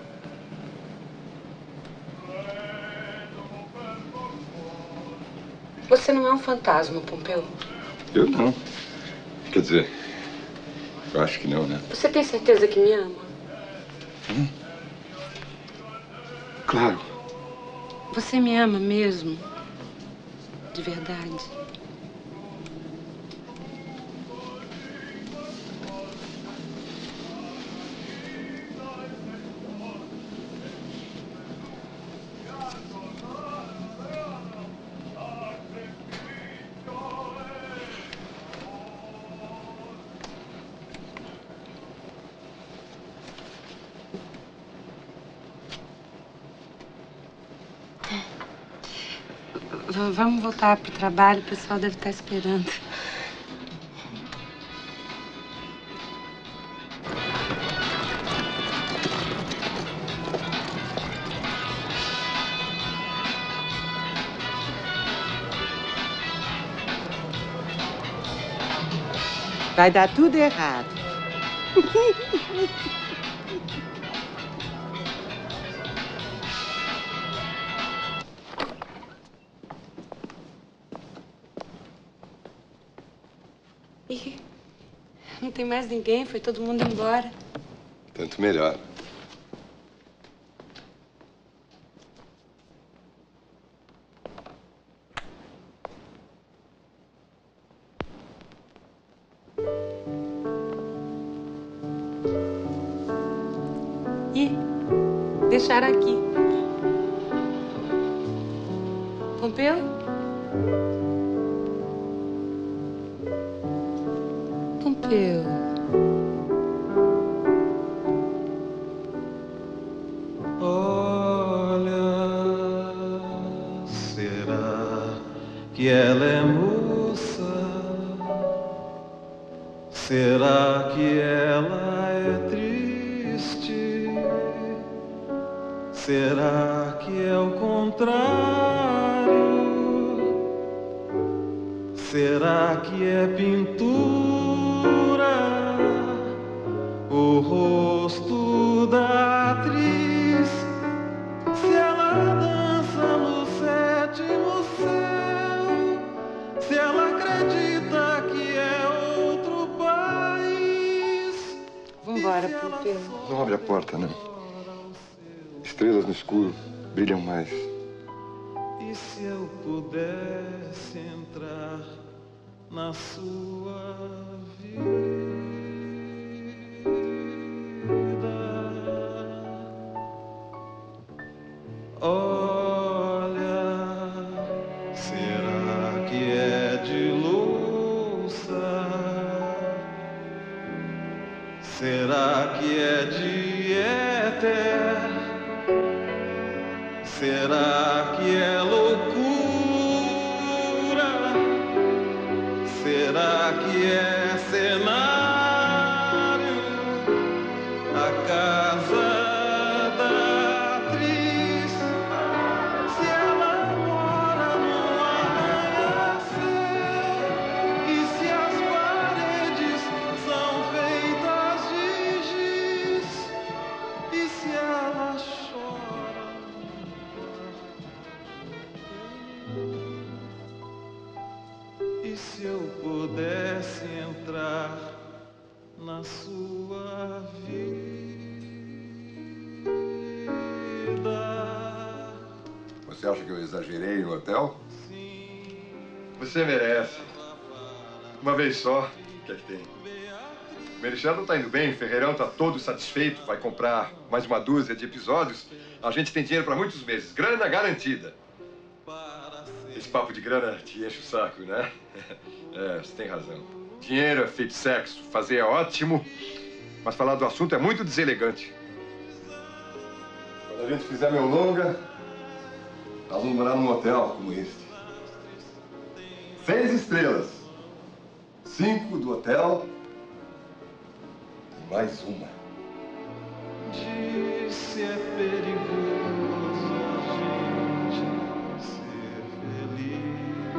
Você não é um fantasma, Pompeu? Eu não. Quer dizer, eu acho que não, né? Você tem certeza que me ama? Hum? Claro. Você me ama mesmo? De verdade? Vamos voltar pro trabalho, o pessoal deve estar esperando. Vai dar tudo errado. Ih, não tem mais ninguém, foi todo mundo embora. Tanto melhor. Ih, deixaram aqui. Pompeu? Pompeu. Olha, será que ela é moça? Será que ela é triste? Será que é o contrário? Será que é pintura? O rosto da atriz? Se ela dança no sétimo céu? Se ela acredita que é outro país? Vambora, Pompeu. Não abre a porta, não. Estrelas no escuro brilham mais. E se eu pudesse entrar na sua vida? Olha, será que é de louça? Será que é de éter? Será que é loucura? Será que é cenário? A casa da atriz? Se ela mora no arranha-céu? E se as paredes são feitas de giz? E se ela chora? E se eu pudesse entrar na sua vida? Você acha que eu exagerei no hotel? Sim. Você merece. Uma vez só, o que é que tem? O Mercado tá indo bem, o Ferreirão tá todo satisfeito, vai comprar mais uma dúzia de episódios. A gente tem dinheiro para muitos meses, grana garantida. Esse papo de grana te enche o saco, né? É, você tem razão. Dinheiro é feito sexo, fazer é ótimo, mas falar do assunto é muito deselegante. Quando a gente fizer meu longa, nós vamos morar num hotel como este. Seis estrelas. Cinco do hotel e mais uma. Disse é perigoso a gente ser feliz.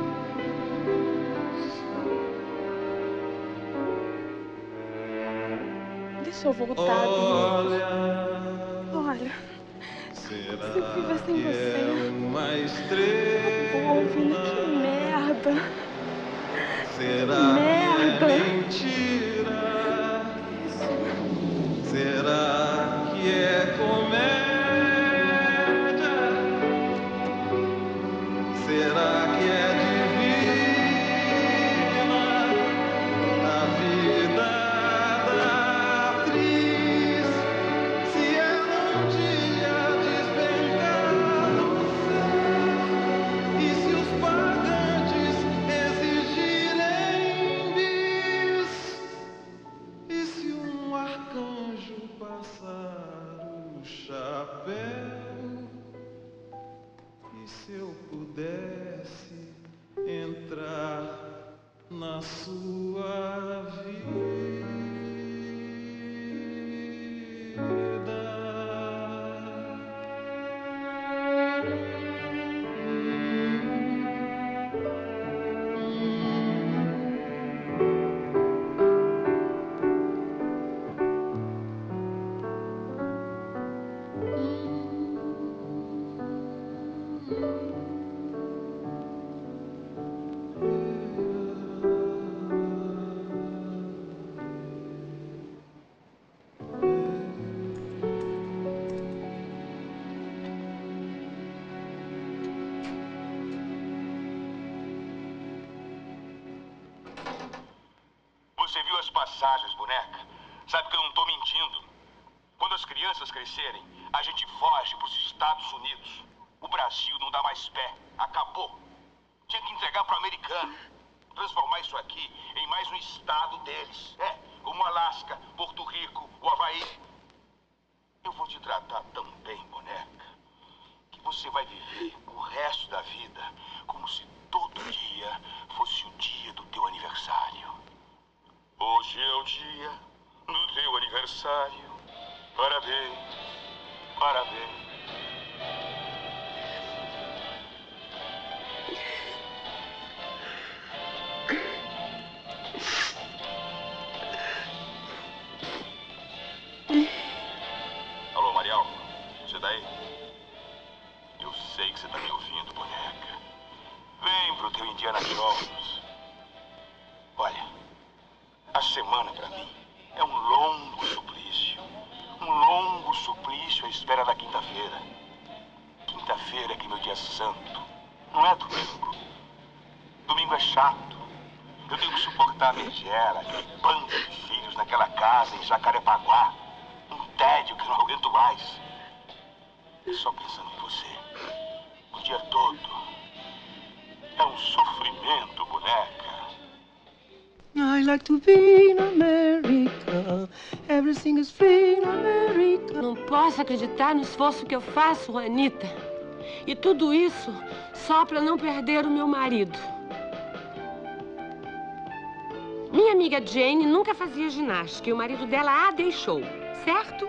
Deixa eu voltar. Olha, olha. Será se eu viver sem que você? é uma estrela? Pô, Vini, que merda. Será merda. que é mentira? Será que é comédia? Será que é divina a vida da atriz? Se ela um dia despencar no céu, e se os pagantes exigirem bis? viu as passagens, boneca. Sabe que eu não tô mentindo. Quando as crianças crescerem, a gente foge pros Estados Unidos. O Brasil não dá mais pé. Acabou. Tinha que entregar pro americano. Transformar isso aqui em mais um estado deles. É, como Alasca, Porto Rico, o Havaí. Eu vou te tratar tão bem, boneca, que você vai viver o resto da vida como se todo dia fosse o dia do teu aniversário. Hoje é o dia do teu aniversário. Parabéns, parabéns. Alô, Marial, você daí? Eu sei que você tá me ouvindo, boneca. Vem pro teu Indiana Jones. Olha, a semana pra mim é um longo suplício. Um longo suplício à espera da quinta-feira. Quinta-feira é que meu dia santo. Não é domingo. Domingo é chato. Eu tenho que suportar a megera, aquele bando de filhos naquela casa em Jacarepaguá. Um tédio que eu não aguento mais. Só pensando em você. O dia todo. É um sofrimento, boneca. I like to be in America. Everything is free in America. Não posso acreditar no esforço que eu faço, Juanita. E tudo isso só para não perder o meu marido. Minha amiga Jane nunca fazia ginástica e o marido dela a deixou, certo?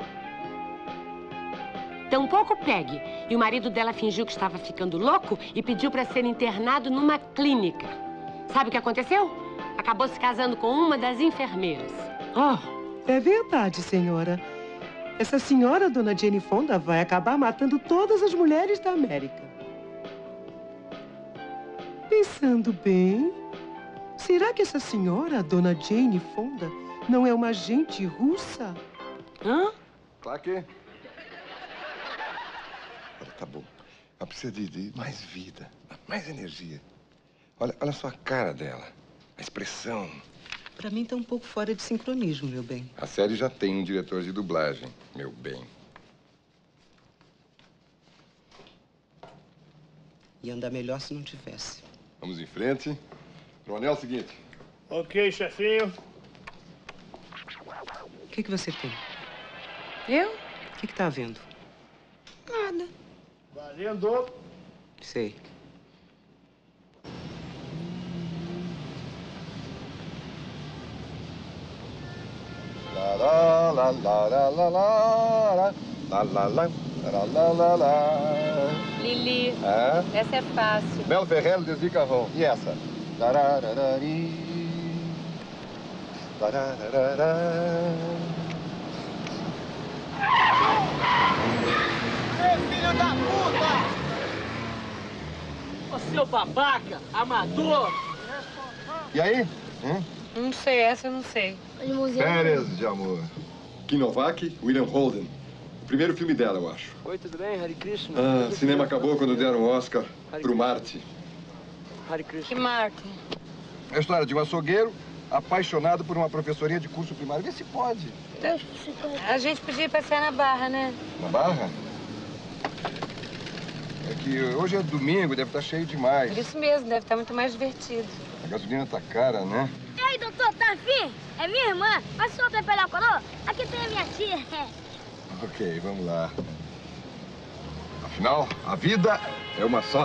Tampouco Peggy. E o marido dela fingiu que estava ficando louco e pediu para ser internado numa clínica. Sabe o que aconteceu? Acabou se casando com uma das enfermeiras. Oh, é verdade, senhora. Essa senhora, dona Jane Fonda, vai acabar matando todas as mulheres da América. Pensando bem, será que essa senhora, dona Jane Fonda, não é uma agente russa? Hã? Claro que... Olha, tá bom. Ela precisa de, de mais vida, mais energia. Olha, olha só a cara dela. A expressão. Pra mim tá um pouco fora de sincronismo, meu bem. A série já tem um diretor de dublagem, meu bem. Ia andar melhor se não tivesse. Vamos em frente. Coronel, é o seguinte. Ok, chefinho. O que que você tem? Eu? O que que tá havendo? Nada. Valendo. Sei. La la la la la la la la la la la la la. Lili, É? essa é fácil. Mel Ferrero, Desli Carvão. E essa? Tarararari. Tarararara. Filho da puta! Ô, seu babaca, amador! E aí? Hum? Não sei, essa eu não sei. Férias de Amor. Kim Novak, William Holden. O primeiro filme dela, eu acho. Oi, tudo bem? Hare Krishna. Ah, o cinema acabou quando deram o Oscar pro Marte. Hare Krishna. Que Marte? É a história de um açougueiro apaixonado por uma professorinha de curso primário. Vê se pode. A gente podia passear na Barra, né? Na Barra? É que hoje é domingo, deve estar cheio demais. Por isso mesmo, deve estar muito mais divertido. A gasolina tá cara, né? E aí, doutor, tá afim? É minha irmã. Mas se eu atrapalhar a coroa, aqui tem a minha tia. Ok, vamos lá. Afinal, a vida é uma só.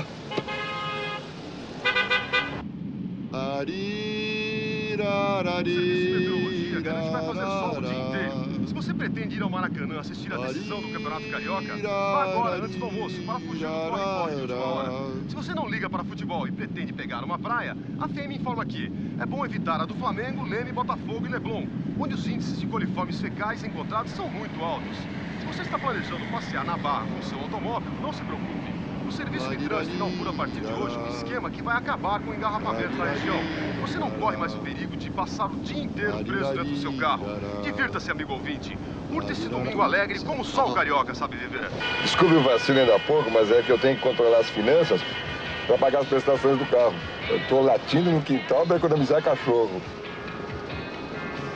Se você pretende ir ao Maracanã assistir a decisão do Campeonato Carioca, vá agora, antes do almoço, para fugir do corre-corre de última hora. Se você não liga para futebol e pretende pegar uma praia, a F E M informa que é bom evitar a do Flamengo, Leme, Botafogo e Leblon, onde os índices de coliformes fecais encontrados são muito altos. Se você está planejando passear na Barra com seu automóvel, não se preocupe. O Serviço de Trânsito inaugura a partir de hoje um esquema que vai acabar com o engarrafamento na região. Você não corre mais o perigo de passar o dia inteiro preso dentro do seu carro. Divirta-se, amigo ouvinte. Curta esse domingo alegre como só o carioca sabe viver. Desculpe o vacilo ainda há pouco, mas é que eu tenho que controlar as finanças para pagar as prestações do carro. Eu tô latindo no quintal para economizar cachorro.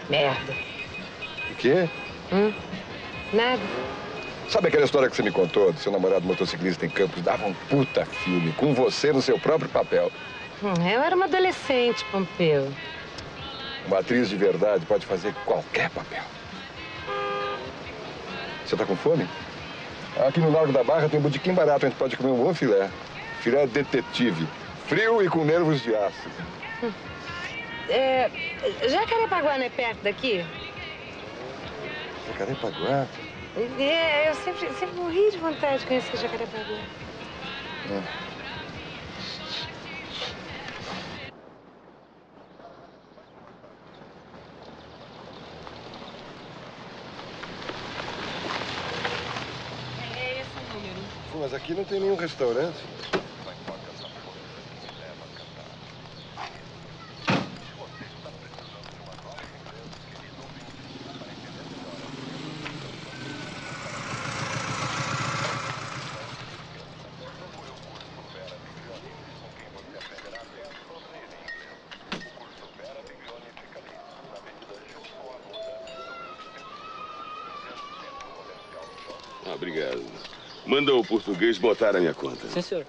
Merda. O quê? Hum? Nada. Sabe aquela história que você me contou do seu namorado motociclista em Campos? Dava um puta filme, com você no seu próprio papel. Hum, eu era uma adolescente, Pompeu. Uma atriz de verdade pode fazer qualquer papel. Você tá com fome? Aqui no Largo da Barra tem um botequim barato, a gente pode comer um bom filé. Filé detetive. Frio e com nervos de aço. Hum. É, Jacarepaguá não é perto daqui? Jacarepaguá? É, eu sempre, sempre morri de vontade de conhecer Jacarepaguá. É. É esse o número. Pô, mas aqui não tem nenhum restaurante. Obrigado. Manda o português botar a minha conta. Sim, senhor.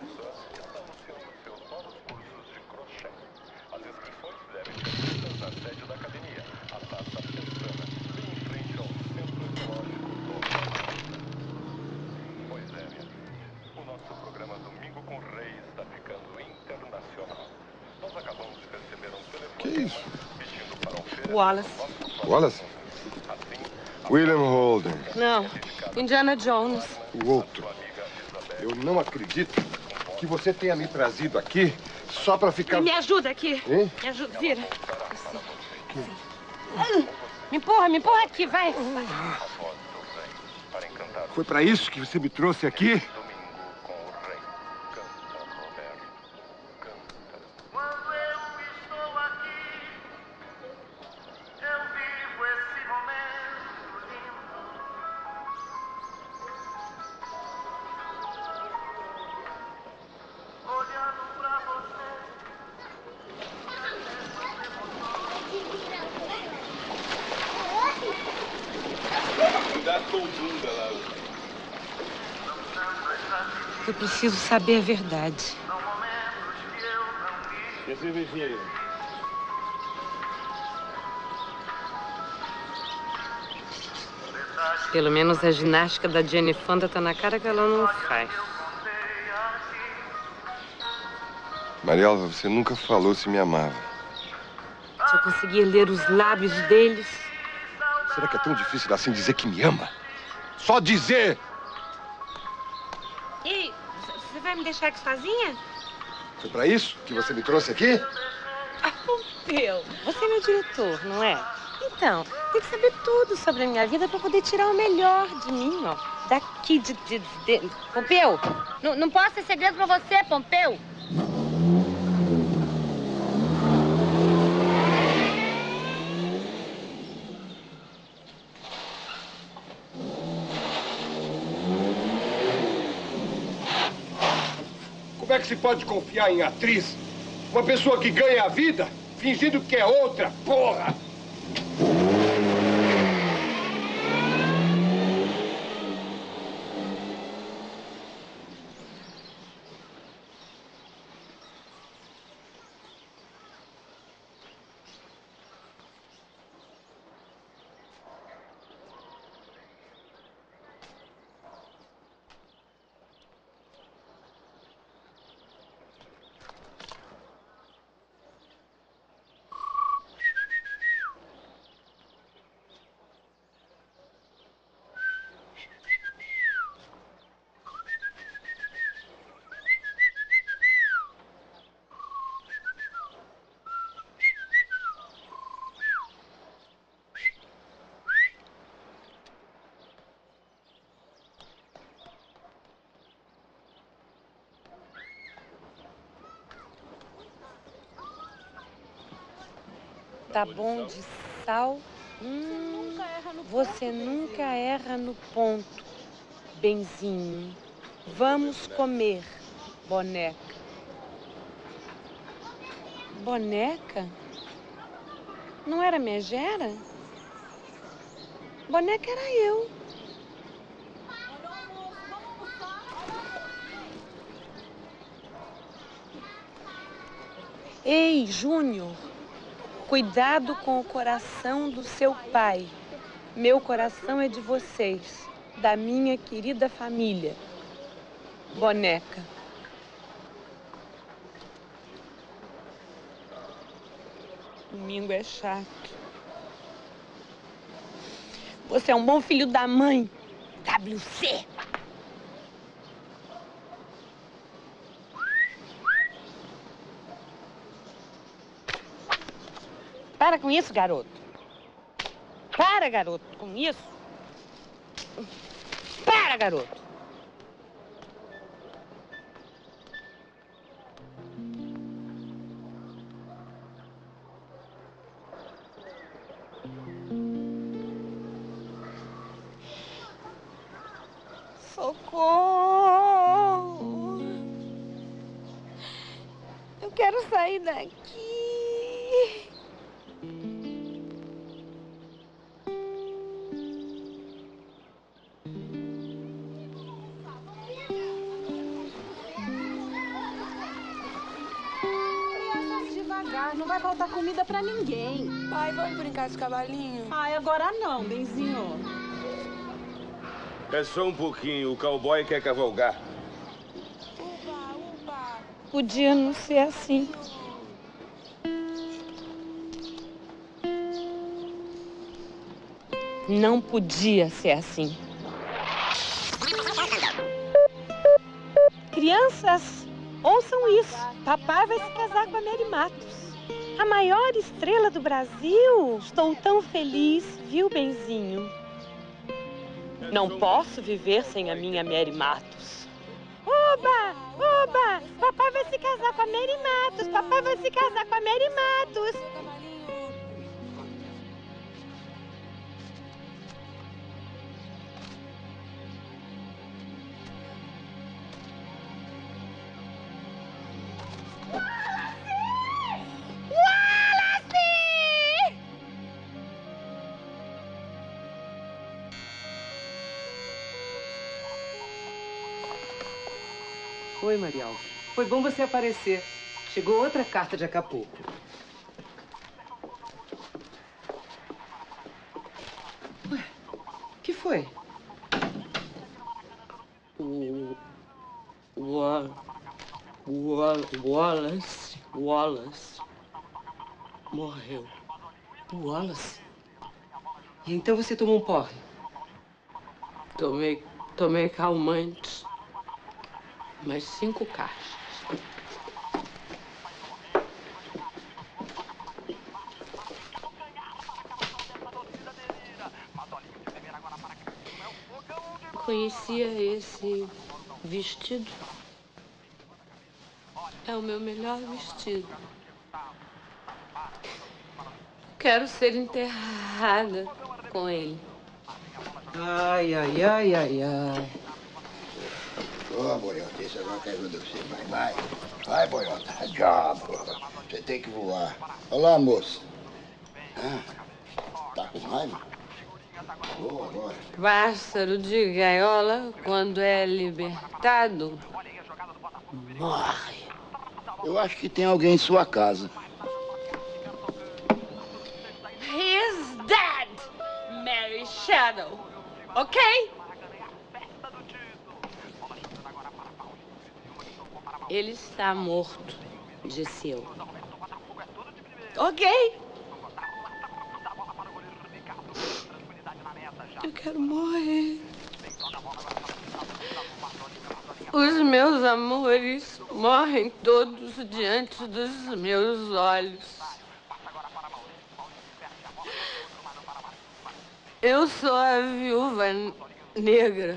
Que isso? Wallace. Wallace? William Holden. Não, Indiana Jones. O outro. Eu não acredito que você tenha me trazido aqui só pra ficar... Me ajuda aqui. Hein? Me ajuda, vira. Assim. Assim. Me empurra, me empurra aqui, vai. Foi pra isso que você me trouxe aqui? Eu preciso saber a verdade. E a cervejinha aí? Pelo menos a ginástica da Jenny Fonda tá na cara que ela não faz. Marialva, você nunca falou se me amava. Se eu conseguir ler os lábios deles... Será que é tão difícil assim dizer que me ama? Só dizer! Ei, você vai me deixar aqui sozinha? Foi pra isso que você me trouxe aqui? Ah, Pompeu, você é meu diretor, não é? Então, tem que saber tudo sobre a minha vida pra poder tirar o melhor de mim, ó. Daqui de... de, de... Pompeu, não, não posso ter segredo pra você, Pompeu. Como é que se pode confiar em atriz? Uma pessoa que ganha a vida fingindo que é outra, porra! Tá bom de sal. Hum, você nunca erra no ponto, benzinho. Vamos comer, boneca. Boneca? Não era megera? Boneca era eu. Ei, Júnior, cuidado com o coração do seu pai. Meu coração é de vocês, da minha querida família. Boneca. Domingo é chato. Você é um bom filho da mãe. W C. Para com isso, garoto. Para, garoto, com isso. Para, garoto. Socorro! Eu quero sair daqui. Não vai faltar comida pra ninguém. Pai, vamos brincar de cavalinho? Ai, agora não, benzinho. É só um pouquinho, o cowboy quer cavalgar. Podia não ser assim. Não podia ser assim. Crianças, ouçam isso. Papai vai se casar com a Mary Matos. A maior estrela do Brasil. Estou tão feliz, viu, benzinho? Não posso viver sem a minha Mary Matos. Oba! Oba! Papai vai se casar com a Mary Matos. Papai vai se casar com a Mary Matos. Oi, Marial. Foi bom você aparecer. Chegou outra carta de Acapulco. Ué, o que foi? O... Wall... Wall... Wallace... Wallace... morreu. O Wallace? E então você tomou um porre? Tomei... Tomei calmantes. Mais cinco caixas. Conhecia esse vestido? É o meu melhor vestido. Quero ser enterrada com ele. Ai, ai, ai, ai, ai. Ô, oh, Boiota, esse agora quer ajuda você. Vai, vai. Vai, Boiota. Diabo. Você tem que voar. Olá, moça. Ah, tá com raiva? Boa, agora. Pássaro de gaiola, quando é libertado, morre. Eu acho que tem alguém em sua casa. He's dead, Mary Shadow. Ok? Ele está morto, disse eu. Ok? Eu quero morrer. Os meus amores morrem todos diante dos meus olhos. Eu sou a viúva negra.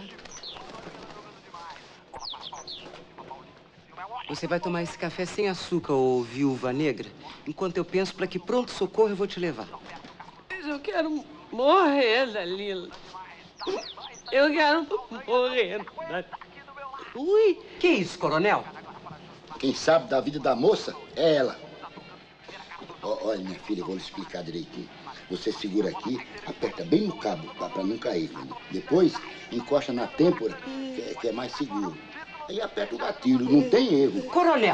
Você vai tomar esse café sem açúcar, ô viúva negra, enquanto eu penso para que pronto-socorro eu vou te levar. Mas eu quero morrer, Dalila. Eu quero morrer, Dalila. Ui, que isso, coronel? Quem sabe da vida da moça é ela. Ó, olha, minha filha, eu vou lhe explicar direitinho. Você segura aqui, aperta bem no cabo para não cair, filho. Depois, encosta na têmpora, que é, que é mais seguro. Aí aperta o gatilho, não tem erro. Coronel.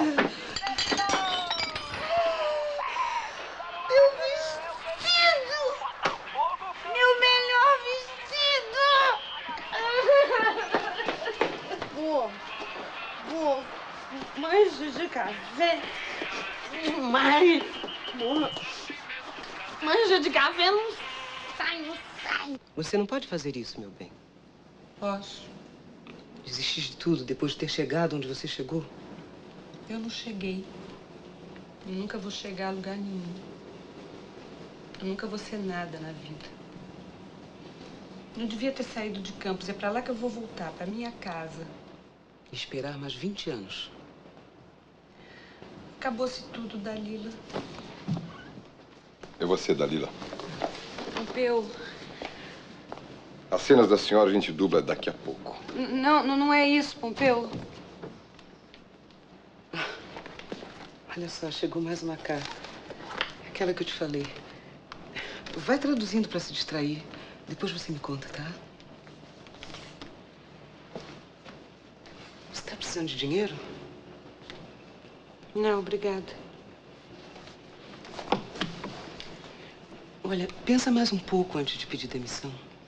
Meu vestido! Meu melhor vestido! Vô, vô, manjo de café demais. Manjo de café não sai, não sai. Você não pode fazer isso, meu bem. Posso. Desistir de tudo depois de ter chegado onde você chegou? Eu não cheguei. Eu nunca vou chegar a lugar nenhum. Eu nunca vou ser nada na vida. Não devia ter saído de Campos. É pra lá que eu vou voltar, pra minha casa. E esperar mais vinte anos. Acabou-se tudo, Dalila. É você, Dalila. Pompeu. As cenas da senhora a gente dubla daqui a pouco. Não, não, não é isso, Pompeu. Olha só, chegou mais uma carta. Aquela que eu te falei. Vai traduzindo pra se distrair. Depois você me conta, tá? Você tá precisando de dinheiro? Não, obrigada. Olha, pensa mais um pouco antes de pedir demissão.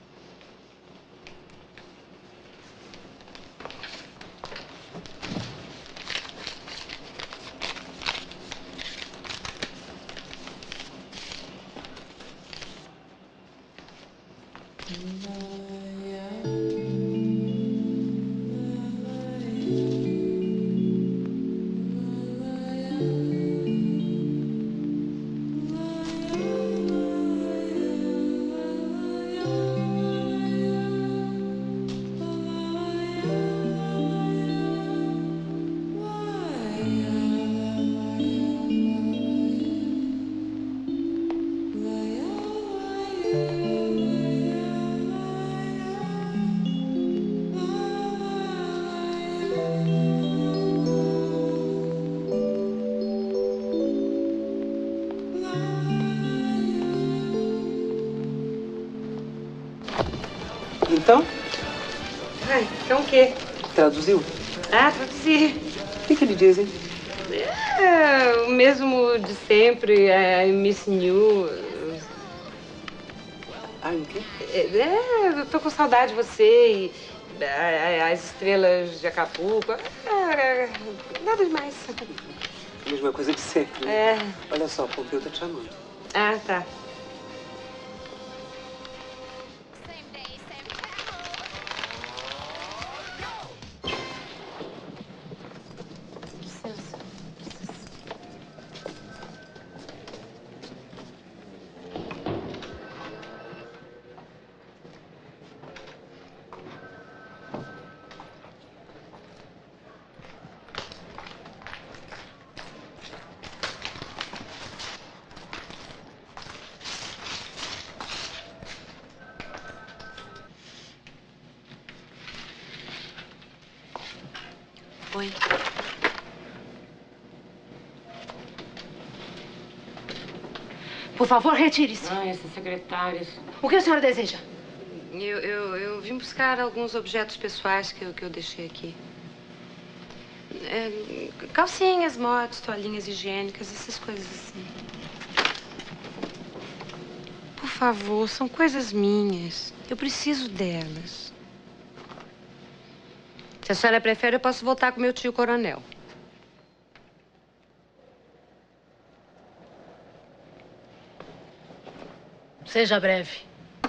Então? Ai, então o quê? Traduziu? Ah, traduzi. O que, que ele diz, hein? É, o mesmo de sempre, I miss you. Ai, o quê? É, eu tô com saudade de você e a- a- as estrelas de Acapulco. É, nada demais. A mesma coisa de sempre. né? É. Olha só, o Pompeu tá te chamando. Ah, tá. Licença. Oi. Por favor, retire-se. Ah, essas secretárias. O que a senhora deseja? Eu, eu, eu vim buscar alguns objetos pessoais que eu, que eu deixei aqui. É, calcinhas, motos, toalhinhas higiênicas, essas coisas assim. Por favor, são coisas minhas. Eu preciso delas. Se a senhora prefere, eu posso voltar com meu tio coronel. Seja breve.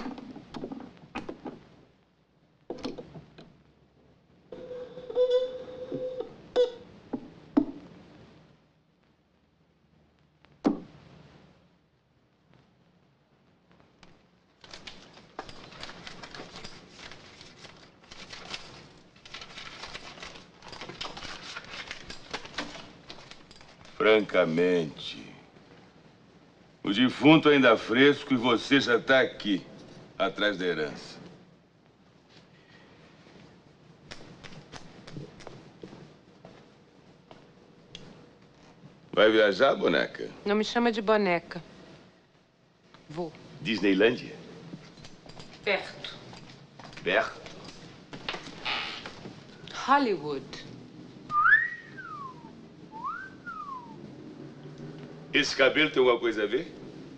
Francamente, o defunto ainda fresco e você já está aqui, atrás da herança. Vai viajar, boneca? Não me chama de boneca. Vou. Disneylândia? Perto. Perto? Hollywood. Esse cabelo tem alguma coisa a ver?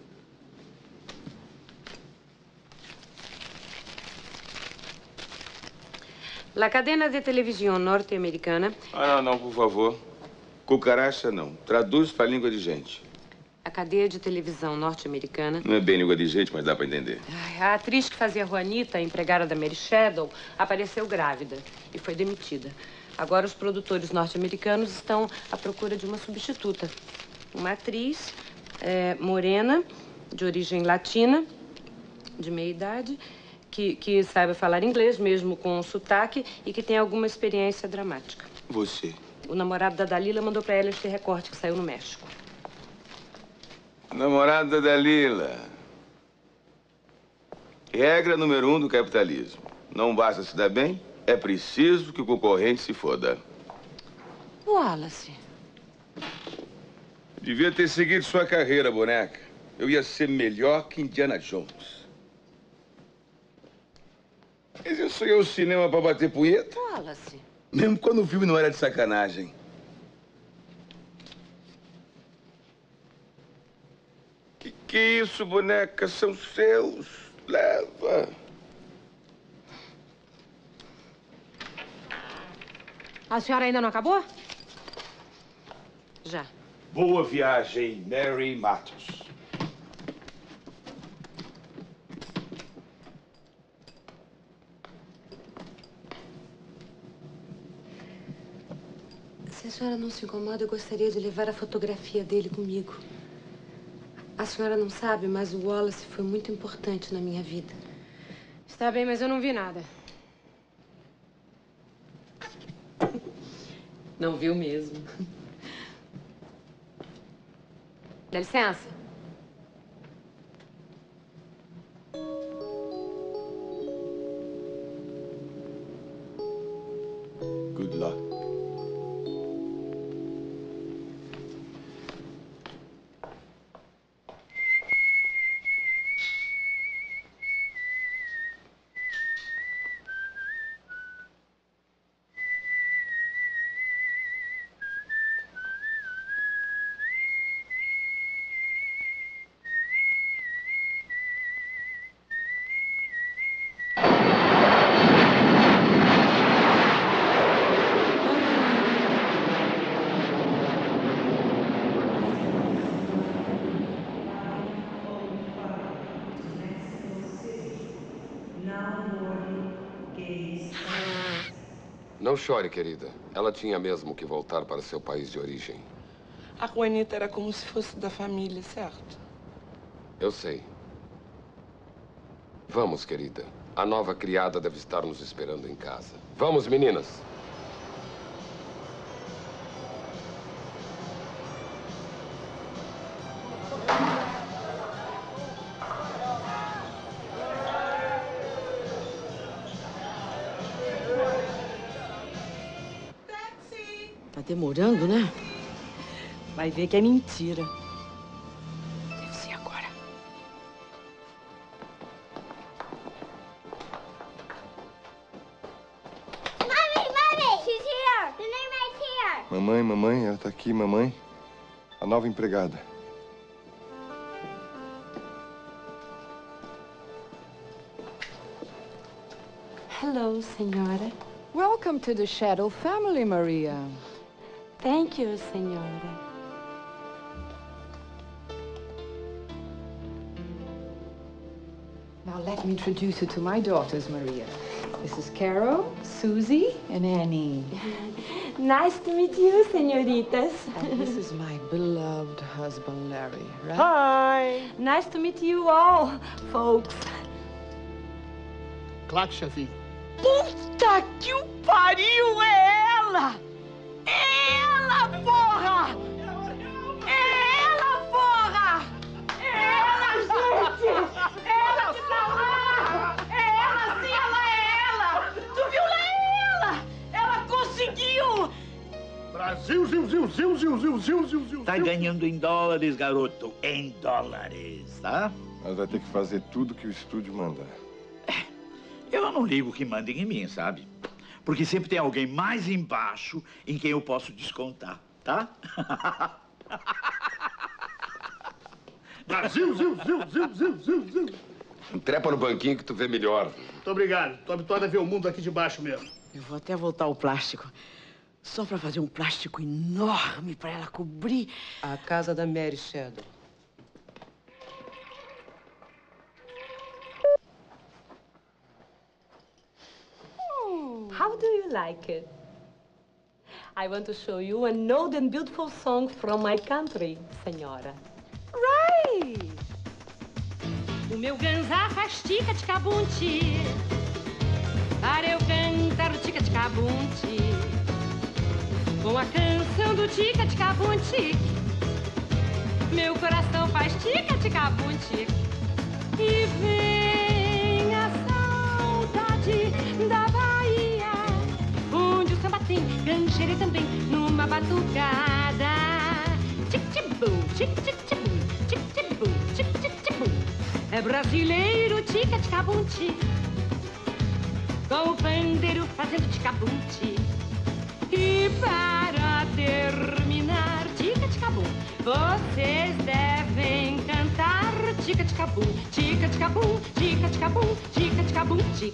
La cadena de televisão norte-americana. Ah, não, não, por favor. Cucaracha, não. Traduz para língua de gente. A cadeia de televisão norte-americana. Não é bem língua de gente, mas dá para entender. Ai, a atriz que fazia Juanita, a empregada da Mary Shadow, apareceu grávida e foi demitida. Agora os produtores norte-americanos estão à procura de uma substituta. Uma atriz é, morena, de origem latina, de meia idade, que, que saiba falar inglês, mesmo com sotaque, e que tem alguma experiência dramática. Você? O namorado da Dalila mandou para ela este recorte que saiu no México. Namorado da Dalila. Regra número um do capitalismo. Não basta se dar bem, é preciso que o concorrente se foda. Wallace. Devia ter seguido sua carreira, boneca. Eu ia ser melhor que Indiana Jones. Mas eu sou eu ao cinema pra bater punheta? Wallace. Mesmo quando o filme não era de sacanagem. Que que é isso, boneca? São seus. Leva. A senhora ainda não acabou? Já. Boa viagem, Mary Matos. Se a senhora não se incomoda, eu gostaria de levar a fotografia dele comigo. A senhora não sabe, mas o Wallace foi muito importante na minha vida. Está bem, mas eu não vi nada. Não viu mesmo. Dá licença. Good luck. Não chore, querida. Ela tinha mesmo que voltar para seu país de origem. A Juanita era como se fosse da família, certo? Eu sei. Vamos, querida. A nova criada deve estar nos esperando em casa. Vamos, meninas. Tá demorando, né? Vai ver que é mentira. Deve ser agora. Mommy, mommy! She's here! The name right here! Mamãe, mamãe, ela tá aqui, mamãe. A nova empregada. Hello, senhora. Welcome to the Shadow family, Maria. Thank you, senhora. Now let me introduce you to my daughters, Maria. This is Carol, Susie, and Annie. Nice to meet you, senhoritas. And this is my beloved husband, Larry, right? Hi. Nice to meet you all, folks. Claro, chefinho. Puta que o pariu! É ela! É ela, porra! É ela, porra! É ela, gente! É ela que tá lá! É ela, sim, ela é ela! Tu viu? Lá é ela! Ela conseguiu! Brasil, ziu, ziu, ziu, ziu, ziu, ziu, ziu, ziu. Tá ganhando em dólares, garoto. Em dólares, tá? Mas vai ter que fazer tudo que o estúdio mandar. Eu não ligo que mandem em mim, sabe? Porque sempre tem alguém mais embaixo em quem eu posso descontar, tá? Brasil, zil, zil, zil, zil, zil, zil. Trepa no banquinho que tu vê melhor. Muito obrigado. Tô habituado a ver o mundo aqui de baixo mesmo. Eu vou até voltar ao plástico. Só pra fazer um plástico enorme pra ela cobrir a casa da Mary Shadow. How do you like it? I want to show you an old and beautiful song from my country, senhora. Right! O meu ganzá faz tica-tica-bunti para eu cantar o tica-tica-bunti com a canção do tica-tica-bunti. Meu coração faz tica-tica-bunti e vem a saudade da Bahia, onde o samba tem gancheira também numa batucada. Tic-tic-bum, tic-tic-bum, tic-tic-bum, tic-tic-bum. É brasileiro tica-tica-bunti, com o pandeiro fazendo tica-bunti. E para terminar, tica-tica-bum, vocês devem cantar tica-tica-bum, tica-tica-bum, tica-tica-bum, tica-tica-bum, tic.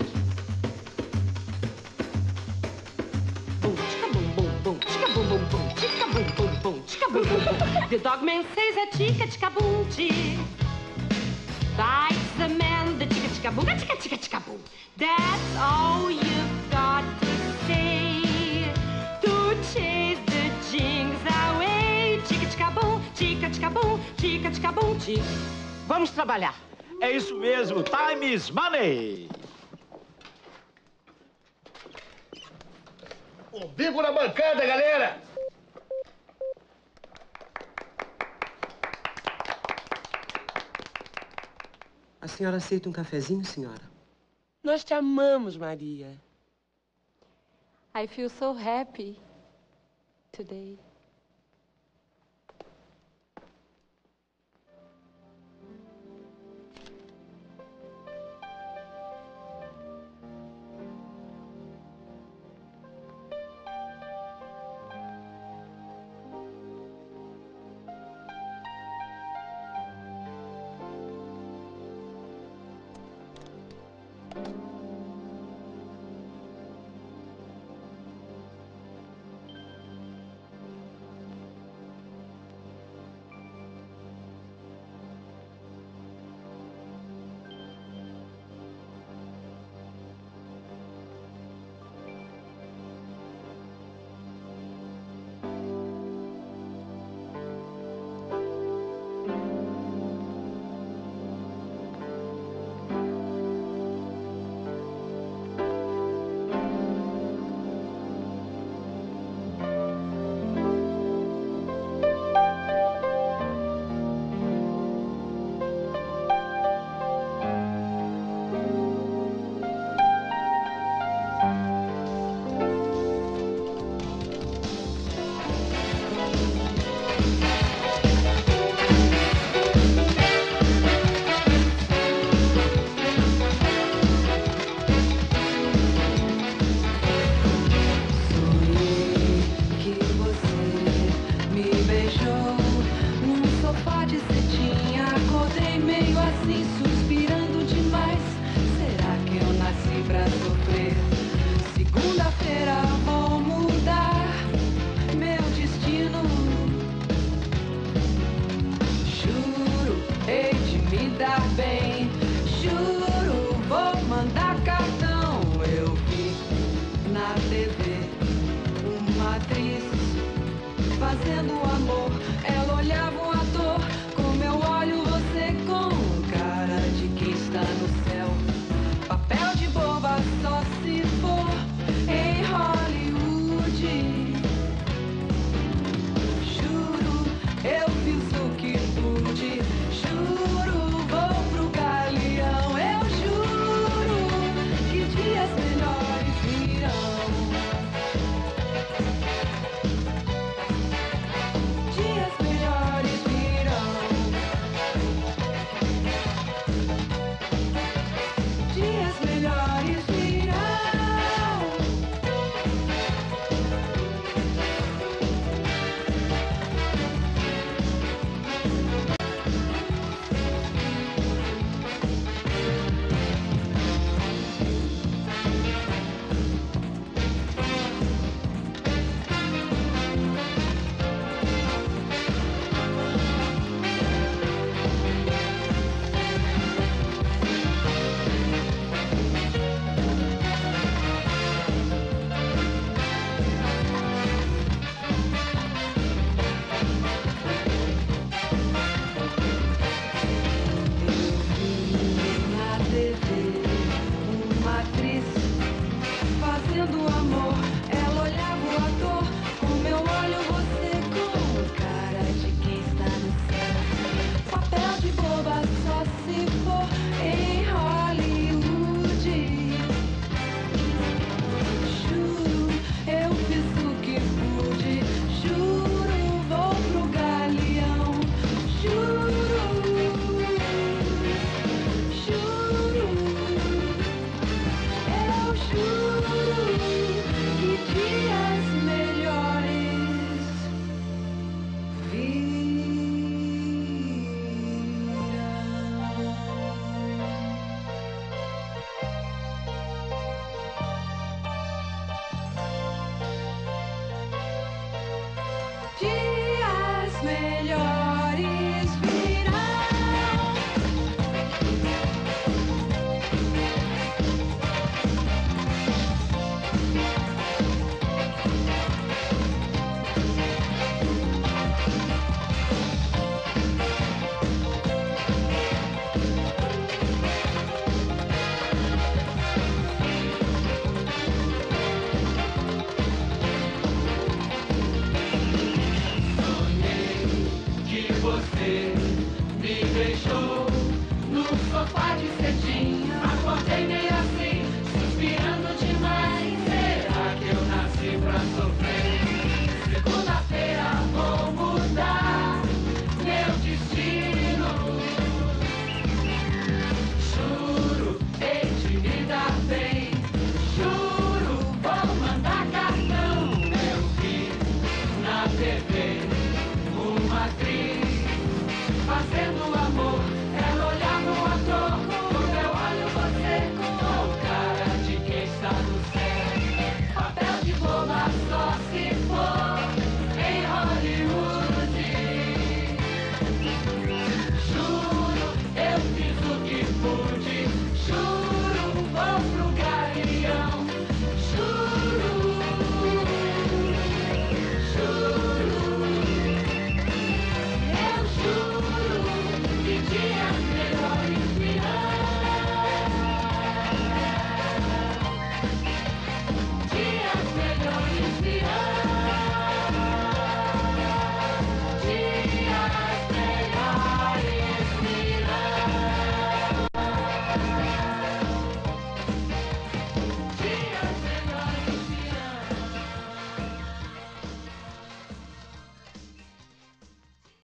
Bum, tica-bum, bum, bum, tica-bum, bum, bum, tica-bum, bum, bum, tica-bum, bum, bum. The Dogman says é tica-tica-bum, tic. Bites the man, the tica-tica-bum, tica-tica-tica-bum. That's all you've got to say to chase the jinx away. Tica-tica-bum, tica-tica-bum, tica-tica-bum, tic. Vamos trabalhar. É isso mesmo, time is money. O bico na bancada, galera! A senhora aceita um cafezinho, senhora? Nós te amamos, Maria. I feel so happy today. Dias sofá de cetim, acordei meio assim, suspirando demais. Será que eu nasci pra sofrer? Segunda-feira vou mudar meu destino. Juro, hei de me dar bem. Juro, vou mandar cartão. Eu vi na T V.